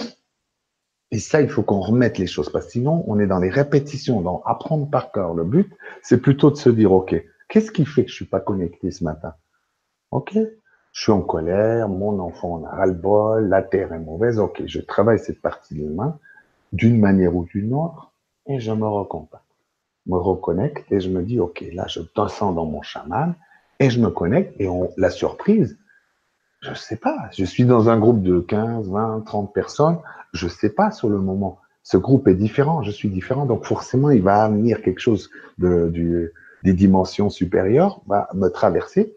Et ça, il faut qu'on remette les choses, parce que sinon, on est dans les répétitions, dans apprendre par cœur. Le but, c'est plutôt de se dire, OK, qu'est-ce qui fait que je suis pas connecté ce matin? OK, je suis en colère, mon enfant en a ras-le-bol, la terre est mauvaise. OK, je travaille cette partie de l'humain d'une manière ou d'une autre et je me recontacte, me reconnecte et je me dis, OK, là, je descends dans mon chaman et je me connecte et on, la surprise, je sais pas, je suis dans un groupe de quinze, vingt, trente personnes, je sais pas sur le moment. Ce groupe est différent, je suis différent, donc forcément, il va venir quelque chose de, du, des dimensions supérieures, va me traverser.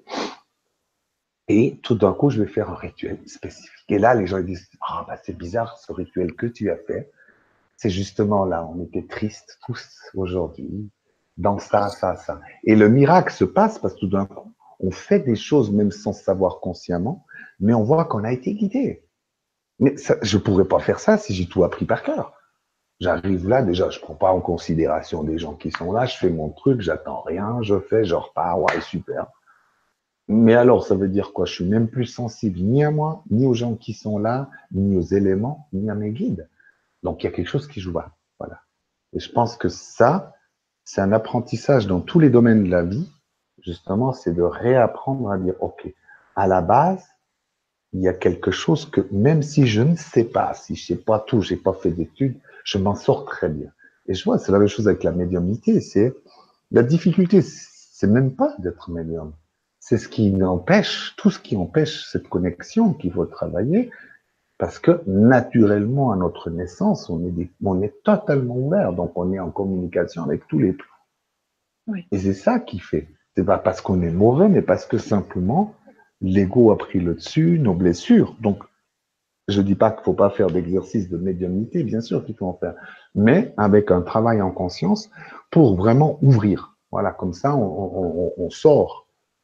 Et tout d'un coup, je vais faire un rituel spécifique. Et là, les gens ils disent, ah, bah, c'est bizarre, ce rituel que tu as fait. C'est justement là, on était tristes tous aujourd'hui, dans ça, ça, ça. Et le miracle se passe parce que tout d'un coup, on fait des choses même sans savoir consciemment, mais on voit qu'on a été guidé. Mais ça, je ne pourrais pas faire ça si j'ai tout appris par cœur. J'arrive là, déjà, je ne prends pas en considération des gens qui sont là, je fais mon truc, j'attends rien, je fais, je repars, ouais, super. Mais alors, ça veut dire quoi? Je suis même plus sensible ni à moi, ni aux gens qui sont là, ni aux éléments, ni à mes guides. Donc, il y a quelque chose qui joue pas. Voilà. Et je pense que ça, c'est un apprentissage dans tous les domaines de la vie. Justement, c'est de réapprendre à dire, OK, à la base, il y a quelque chose que même si je ne sais pas, si je sais pas tout, j'ai pas fait d'études, je m'en sors très bien. Et je vois, c'est la même chose avec la médiumnité. C'est la difficulté, c'est même pas d'être médium. C'est ce qui empêche, tout ce qui empêche cette connexion qu'il faut travailler, parce que naturellement, à notre naissance, on est, des, on est totalement ouvert, donc on est en communication avec tous les plans. Oui. Et c'est ça qui fait. C'est pas parce qu'on est mauvais, mais parce que simplement, l'ego a pris le dessus, nos blessures. Donc, je dis pas qu'il faut pas faire d'exercice de médiumnité, bien sûr qu'il faut en faire, mais avec un travail en conscience pour vraiment ouvrir. Voilà, comme ça, on, on, on sort.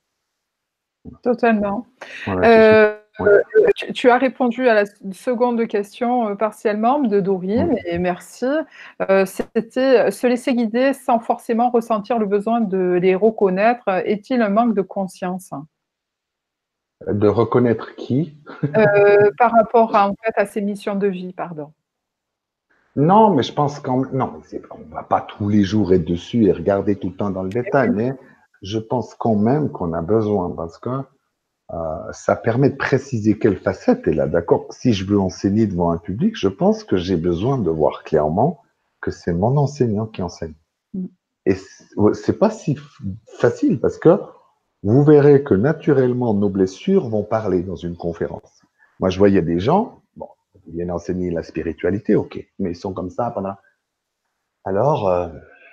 Totalement. Voilà, je suis. Euh, Ouais. tu, tu as répondu à la seconde question euh, partiellement de Dorine, Mm. et merci. Euh, C'était se laisser guider sans forcément ressentir le besoin de les reconnaître. Est-il un manque de conscience? De reconnaître qui? Euh, par rapport à, en fait, à ses missions de vie, pardon. Non, mais je pense qu'en non, on ne va pas tous les jours être dessus et regarder tout le temps dans le détail, mais je pense quand même qu'on a besoin parce que euh, ça permet de préciser quelle facette est là. D'accord? Si je veux enseigner devant un public, je pense que j'ai besoin de voir clairement que c'est mon enseignant qui enseigne. Mm. Et c'est pas si facile parce que vous verrez que naturellement nos blessures vont parler dans une conférence. Moi, je voyais des gens, bon, ils viennent enseigner la spiritualité, ok, mais ils sont comme ça pendant. Alors, euh,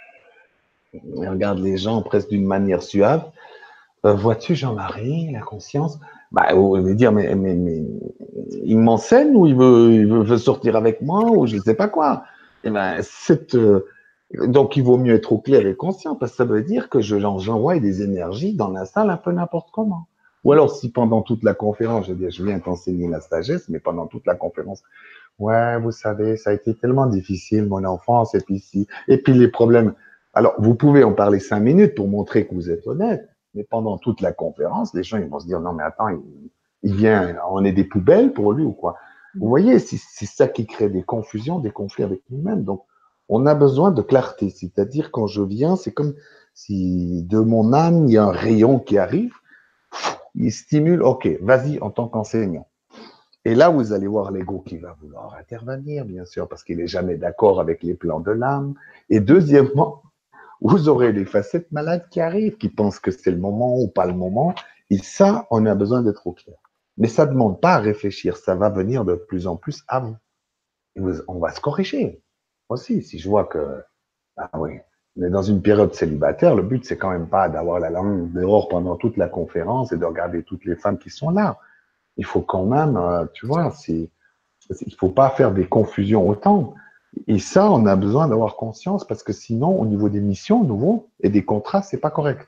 ils regardent les gens presque d'une manière suave. Euh, vois-tu, Jean-Marie, la conscience? Bah, on veut dire, mais, mais, mais il m'enseigne ou il veut, il veut sortir avec moi ou je ne sais pas quoi. Et ben, cette, euh, donc, il vaut mieux être au clair et conscient parce que ça veut dire que je, j'envoie des énergies dans la salle un peu n'importe comment. Ou alors, si pendant toute la conférence, je dis, je viens t'enseigner la sagesse, mais pendant toute la conférence, ouais, vous savez, ça a été tellement difficile, mon enfance, et puis ici, et puis les problèmes. Alors, vous pouvez en parler cinq minutes pour montrer que vous êtes honnête, mais pendant toute la conférence, les gens, ils vont se dire, non, mais attends, il, il vient, on est des poubelles pour lui ou quoi. Vous voyez, c'est ça qui crée des confusions, des conflits avec nous-mêmes. Donc, on a besoin de clarté. C'est-à-dire, quand je viens, c'est comme si de mon âme, il y a un rayon qui arrive, il stimule, OK, vas-y en tant qu'enseignant. Et là, vous allez voir l'ego qui va vouloir intervenir, bien sûr, parce qu'il n'est jamais d'accord avec les plans de l'âme. Et deuxièmement, vous aurez les facettes malades qui arrivent, qui pensent que c'est le moment ou pas le moment. Et ça, on a besoin d'être au clair. Mais ça ne demande pas à réfléchir, ça va venir de plus en plus à vous. Et vous, on va se corriger. Aussi, si je vois que, ah oui, on est dans une période célibataire, le but, c'est quand même pas d'avoir la langue dehors pendant toute la conférence et de regarder toutes les femmes qui sont là. Il faut quand même, euh, tu vois, c'est, il faut pas faire des confusions autant. Et ça, on a besoin d'avoir conscience parce que sinon, au niveau des missions, nouveau, et des contrats, c'est pas correct.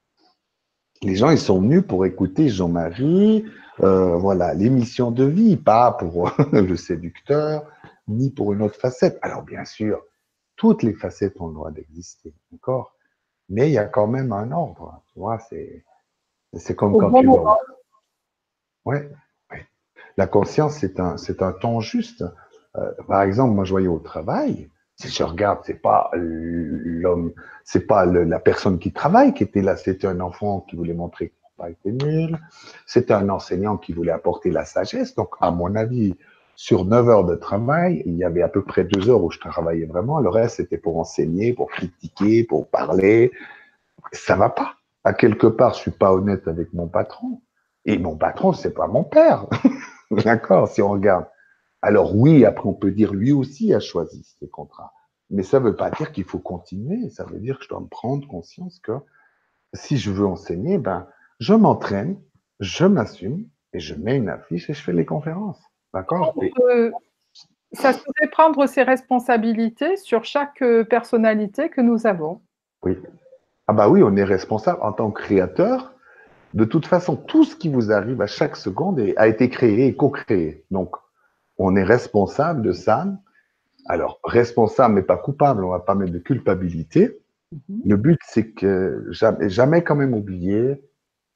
Les gens, ils sont venus pour écouter Jean-Marie, euh, voilà, l'émission de vie, pas pour le séducteur, ni pour une autre facette. Alors, bien sûr, toutes les facettes ont le droit d'exister, d'accord? Mais il y a quand même un ordre, tu vois, c'est, c'est comme Au quand bon tu vas. moment. Ouais, ouais. La conscience, c'est un, c'est un temps juste. Euh, par exemple, moi, je voyais au travail, si je regarde, c'est pas l'homme, c'est pas le, la personne qui travaille qui était là, c'était un enfant qui voulait montrer qu'il n'a pas été nul, c'était un enseignant qui voulait apporter la sagesse. Donc, à mon avis, sur neuf heures de travail, il y avait à peu près deux heures où je travaillais vraiment. Le reste, c'était pour enseigner, pour critiquer, pour parler. Ça va pas. À quelque part, je suis pas honnête avec mon patron. Et mon patron, c'est pas mon père. D'accord, si on regarde. Alors oui, après on peut dire lui aussi a choisi ses contrats. Mais ça ne veut pas dire qu'il faut continuer. Ça veut dire que je dois me prendre conscience que si je veux enseigner, ben, je m'entraîne, je m'assume et je mets une affiche et je fais les conférences. D'accord? Et Euh, ça serait prendre ses responsabilités sur chaque euh, personnalité que nous avons. oui. Ah bah oui, on est responsable en tant que créateur. De toute façon, tout ce qui vous arrive à chaque seconde est- a été créé et co-créé. Donc, on est responsable de ça. Alors, responsable mais pas coupable, on ne va pas mettre de culpabilité. Mhm. Le but, c'est que jamais, jamais quand même oublier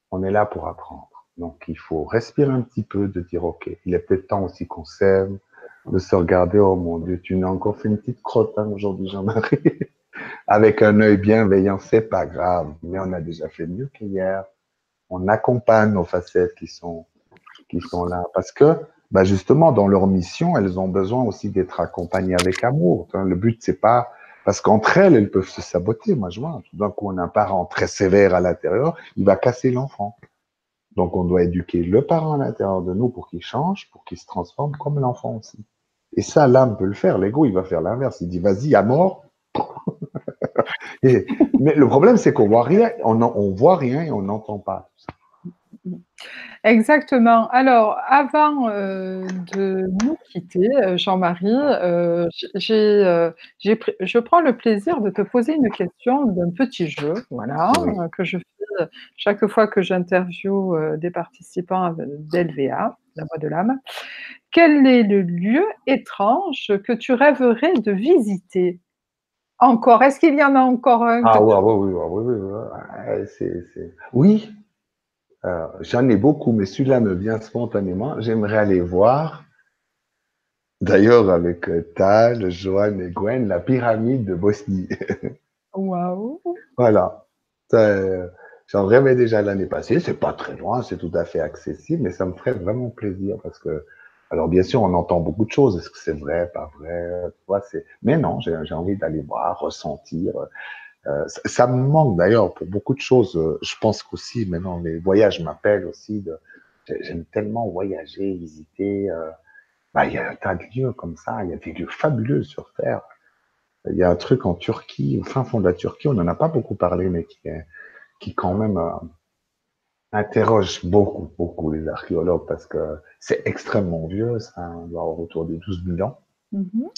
on est là pour apprendre. Donc, il faut respirer un petit peu, de dire, OK, il est peut-être temps aussi qu'on s'aime, de se regarder, oh mon Dieu, tu n'as encore fait une petite crotte hein, aujourd'hui, Jean-Marie. Avec un œil bienveillant, c'est pas grave, mais on a déjà fait mieux qu'hier. On accompagne nos facettes qui sont, qui sont là. Parce que, bah justement, dans leur mission, elles ont besoin aussi d'être accompagnées avec amour. Le but, c'est pas, parce qu'entre elles, elles peuvent se saboter. Moi, je vois, tout d'un coup, on a un parent très sévère à l'intérieur, il va casser l'enfant. Donc, on doit éduquer le parent à l'intérieur de nous pour qu'il change, pour qu'il se transforme comme l'enfant aussi. Et ça, l'âme peut le faire. L'ego, il va faire l'inverse. Il dit, vas-y, à mort. Et, mais le problème, c'est qu'on voit rien, on, on voit rien et on n'entend pas tout ça. Exactement. Alors, avant euh, de nous quitter, euh, Jean-Marie, euh, j'ai, euh, j'ai pr- je prends le plaisir de te poser une question d'un petit jeu, voilà, Oui. euh, que je fais chaque fois que j'interviewe euh, des participants d'L V A, la voix de l'âme. Quel est le lieu étrange que tu rêverais de visiter? Encore, est-ce qu'il y en a encore un que Ah tu... ouais, ouais, oui, ouais, oui, oui, ouais. C'est, c'est... Oui, euh, j'en ai beaucoup, mais celui-là me vient spontanément. J'aimerais aller voir, d'ailleurs avec euh, Tal, Joanne et Gwen, la pyramide de Bosnie. Waouh! Voilà. Ça, euh, j'en rêvais déjà l'année passée. C'est pas très loin, c'est tout à fait accessible, mais ça me ferait vraiment plaisir parce que, alors bien sûr, on entend beaucoup de choses. Est-ce que c'est vrai, pas vrai? Tu vois, c'est... Mais non, j'ai, j'ai envie d'aller voir, ressentir. Euh, ça, ça me manque d'ailleurs pour beaucoup de choses. Euh, Je pense qu'aussi, maintenant, les voyages m'appellent aussi. De... j'ai- J'aime tellement voyager, visiter. Euh... Bah, il y a un tas de lieux comme ça. Il y a des lieux fabuleux sur Terre. Il y a un truc en Turquie, au fin fond de la Turquie, on n'en a pas beaucoup parlé, mais qui, est, qui quand même euh, interroge beaucoup, beaucoup les archéologues parce que c'est extrêmement vieux. Ça doit avoir autour des douze mille ans. Mhm.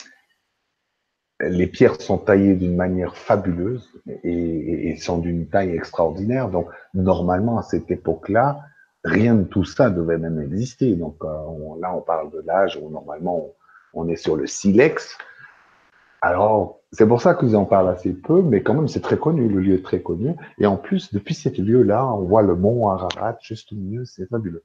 Les pierres sont taillées d'une manière fabuleuse et, et, et sont d'une taille extraordinaire. Donc, normalement, à cette époque-là, rien de tout ça devait même exister. Donc, euh, on, là, on parle de l'âge où normalement, on, on est sur le silex. Alors, c'est pour ça qu'ils en parlent assez peu, mais quand même, c'est très connu, le lieu est très connu. Et en plus, depuis ce lieu-là, on voit le mont Ararat juste au milieu, c'est fabuleux.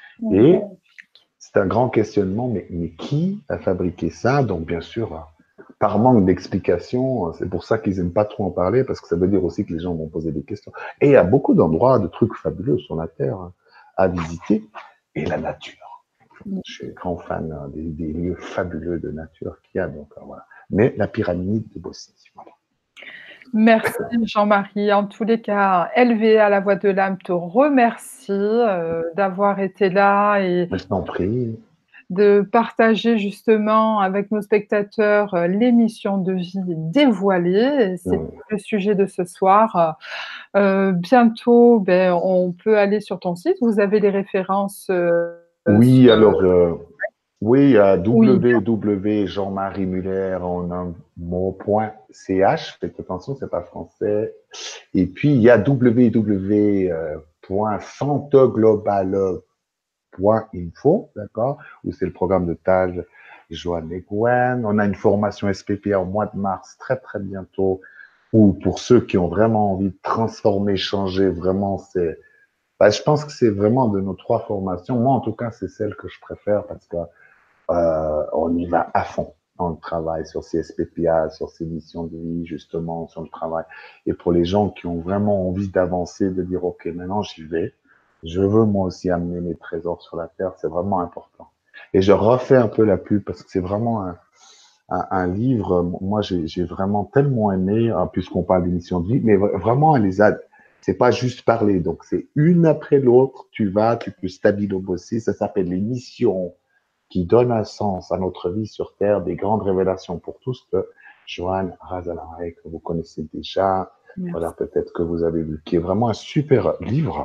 Et c'est un grand questionnement, mais, mais qui a fabriqué ça? Donc, bien sûr, par manque d'explication, c'est pour ça qu'ils n'aiment pas trop en parler, parce que ça veut dire aussi que les gens vont poser des questions. Et il y a beaucoup d'endroits, de trucs fabuleux sur la Terre hein, à visiter, et la nature. Je suis grand fan hein, des, des lieux fabuleux de nature qu'il y a, donc euh, voilà. Mais la pyramide de Bosnie, voilà. Merci Jean-Marie. En tous les cas, L V A, la voix de l'âme, te remercie euh, d'avoir été là et Je t'en prie. de partager justement avec nos spectateurs euh, l'émission de vie dévoilée. C'est Oui, le sujet de ce soir. Euh, bientôt, ben, on peut aller sur ton site. Vous avez les références euh, oui sur... alors, euh, oui, à Oui, w w w point Jean-Marie Muller en un mot point c h. Faites attention, c'est pas français. Et puis, il y a w w w point santeglobal point info, d'accord, où c'est le programme de Tal, Joanne et Gwen. On a une formation S P P A au mois de mars, très très bientôt, où pour ceux qui ont vraiment envie de transformer, changer, vraiment, c'est, bah, je pense que c'est vraiment de nos trois formations. Moi, en tout cas, c'est celle que je préfère parce que euh, on y va à fond dans le travail sur ces S P P A, sur ces missions de vie, justement, sur le travail. Et pour les gens qui ont vraiment envie d'avancer, de dire, OK, maintenant j'y vais, je veux moi aussi amener mes trésors sur la terre, c'est vraiment important. Et je refais un peu la pub parce que c'est vraiment un, un, un livre, moi j'ai j'ai vraiment tellement aimé, hein, puisqu'on parle d'émissions de vie, mais vraiment, elle les a, c'est pas juste parler, donc c'est une après l'autre, tu vas, tu peux stabilo bosser, ça s'appelle les missions qui donne un sens à notre vie sur Terre, des grandes révélations pour tous que Joanne Razalare, que vous connaissez déjà, merci. voilà, peut-être que vous avez vu, qui est vraiment un super livre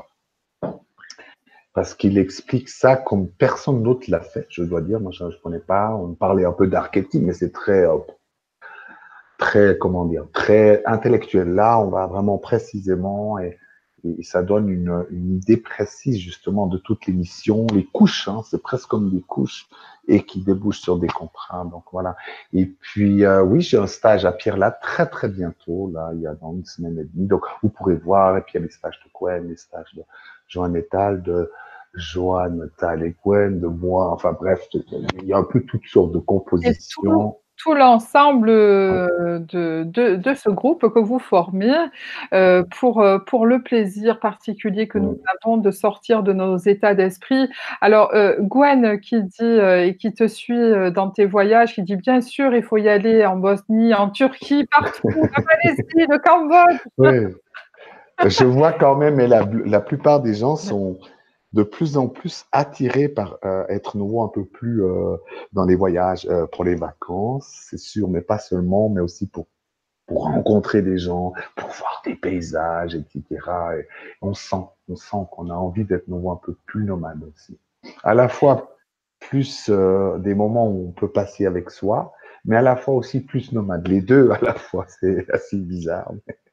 parce qu'il explique ça comme personne d'autre l'a fait, je dois dire. Moi, je ne connais pas. On parlait un peu d'archétype, mais c'est très, euh, très, comment dire, très intellectuel. Là, on va vraiment précisément et et, et ça donne une, une idée précise justement de toutes les missions, les couches, hein, c'est presque comme des couches et qui débouchent sur des contrats. Donc voilà. Et puis euh, oui, j'ai un stage à Pierre-Latte très très bientôt, là, il y a dans une semaine et demie. Donc vous pourrez voir, et puis il y a les stages de Gwen, les stages de Joanne Etal, de Joanne Tal et Gwen, de moi, enfin bref, il y a un peu toutes sortes de Et tout compositions. tout l'ensemble, heu, de de de ce groupe que vous formez, heu, pour, heu, pour le plaisir particulier que nous Mm. avons de sortir de nos états d'esprit. Alors, heu, Gwen qui dit, heu, et qui te suit, heu, dans tes voyages, qui dit: «Bien sûr, il faut y aller en Bosnie, en Turquie, partout, la Malaisie, le Cambodge». Oui, je vois quand même, et la, la plupart des gens sont de plus en plus attirés par euh, être nouveau un peu plus euh, dans les voyages euh, pour les vacances, c'est sûr, mais pas seulement, mais aussi pour, pour rencontrer des gens, pour voir des paysages, et cetera. Et on sent, on sent qu'on a envie d'être nouveau un peu plus nomade aussi. À la fois plus euh, des moments où on peut passer avec soi, mais à la fois aussi plus nomade. Les deux à la fois, c'est assez bizarre.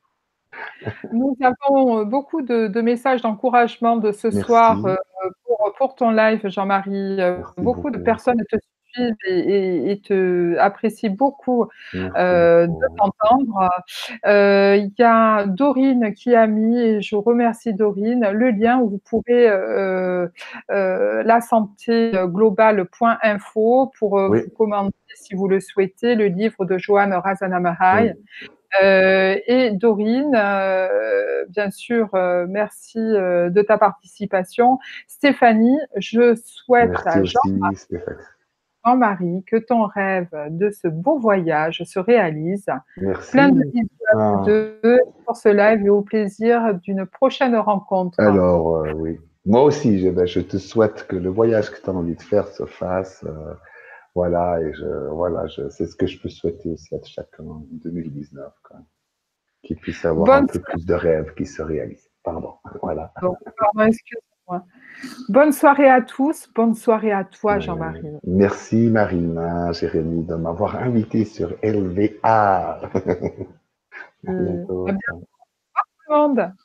Nous avons, heu, beaucoup de de messages d'encouragement de ce soir, Merci, heu, pour pour ton live, Jean-Marie. Heu, merci beaucoup de beaucoup, personnes te suivent et et et te apprécient beaucoup, merci heu, de beaucoup. t'entendre. Heu, il y a Dorine qui a mis, et je remercie Dorine, le lien où vous pouvez, heu heu, la santé globale point info pour, heu, Oui, vous commander, si vous le souhaitez, le livre de Joanne Razanamahai. oui, Heu et Dorine, heu, bien sûr, heu, merci, heu, de ta participation. Stéphanie, je souhaite merci à Jean aussi, Stéphane. Jean-Marie que ton rêve de ce beau voyage se réalise. Plein de Merci. bisous à vous Ah, deux pour ce live et au plaisir d'une prochaine rencontre. alors, euh, oui. Moi aussi, je, ben, je te souhaite que le voyage que tu as envie de faire se fasse. euh, voilà, et je, voilà, je, c'est ce que je peux souhaiter aussi à chacun en deux mille dix-neuf, quoi. Qu'il puisse avoir un Bonne peu plus de rêves qui se réalisent. Pardon. Voilà. soirée, pardon, excuse-moi. Bonne soirée à tous, bonne soirée à toi, Euh, Jean-Marie. merci Marina, Jérémy, de m'avoir invité sur L V A. À Mmh. À bientôt. bientôt tout le monde.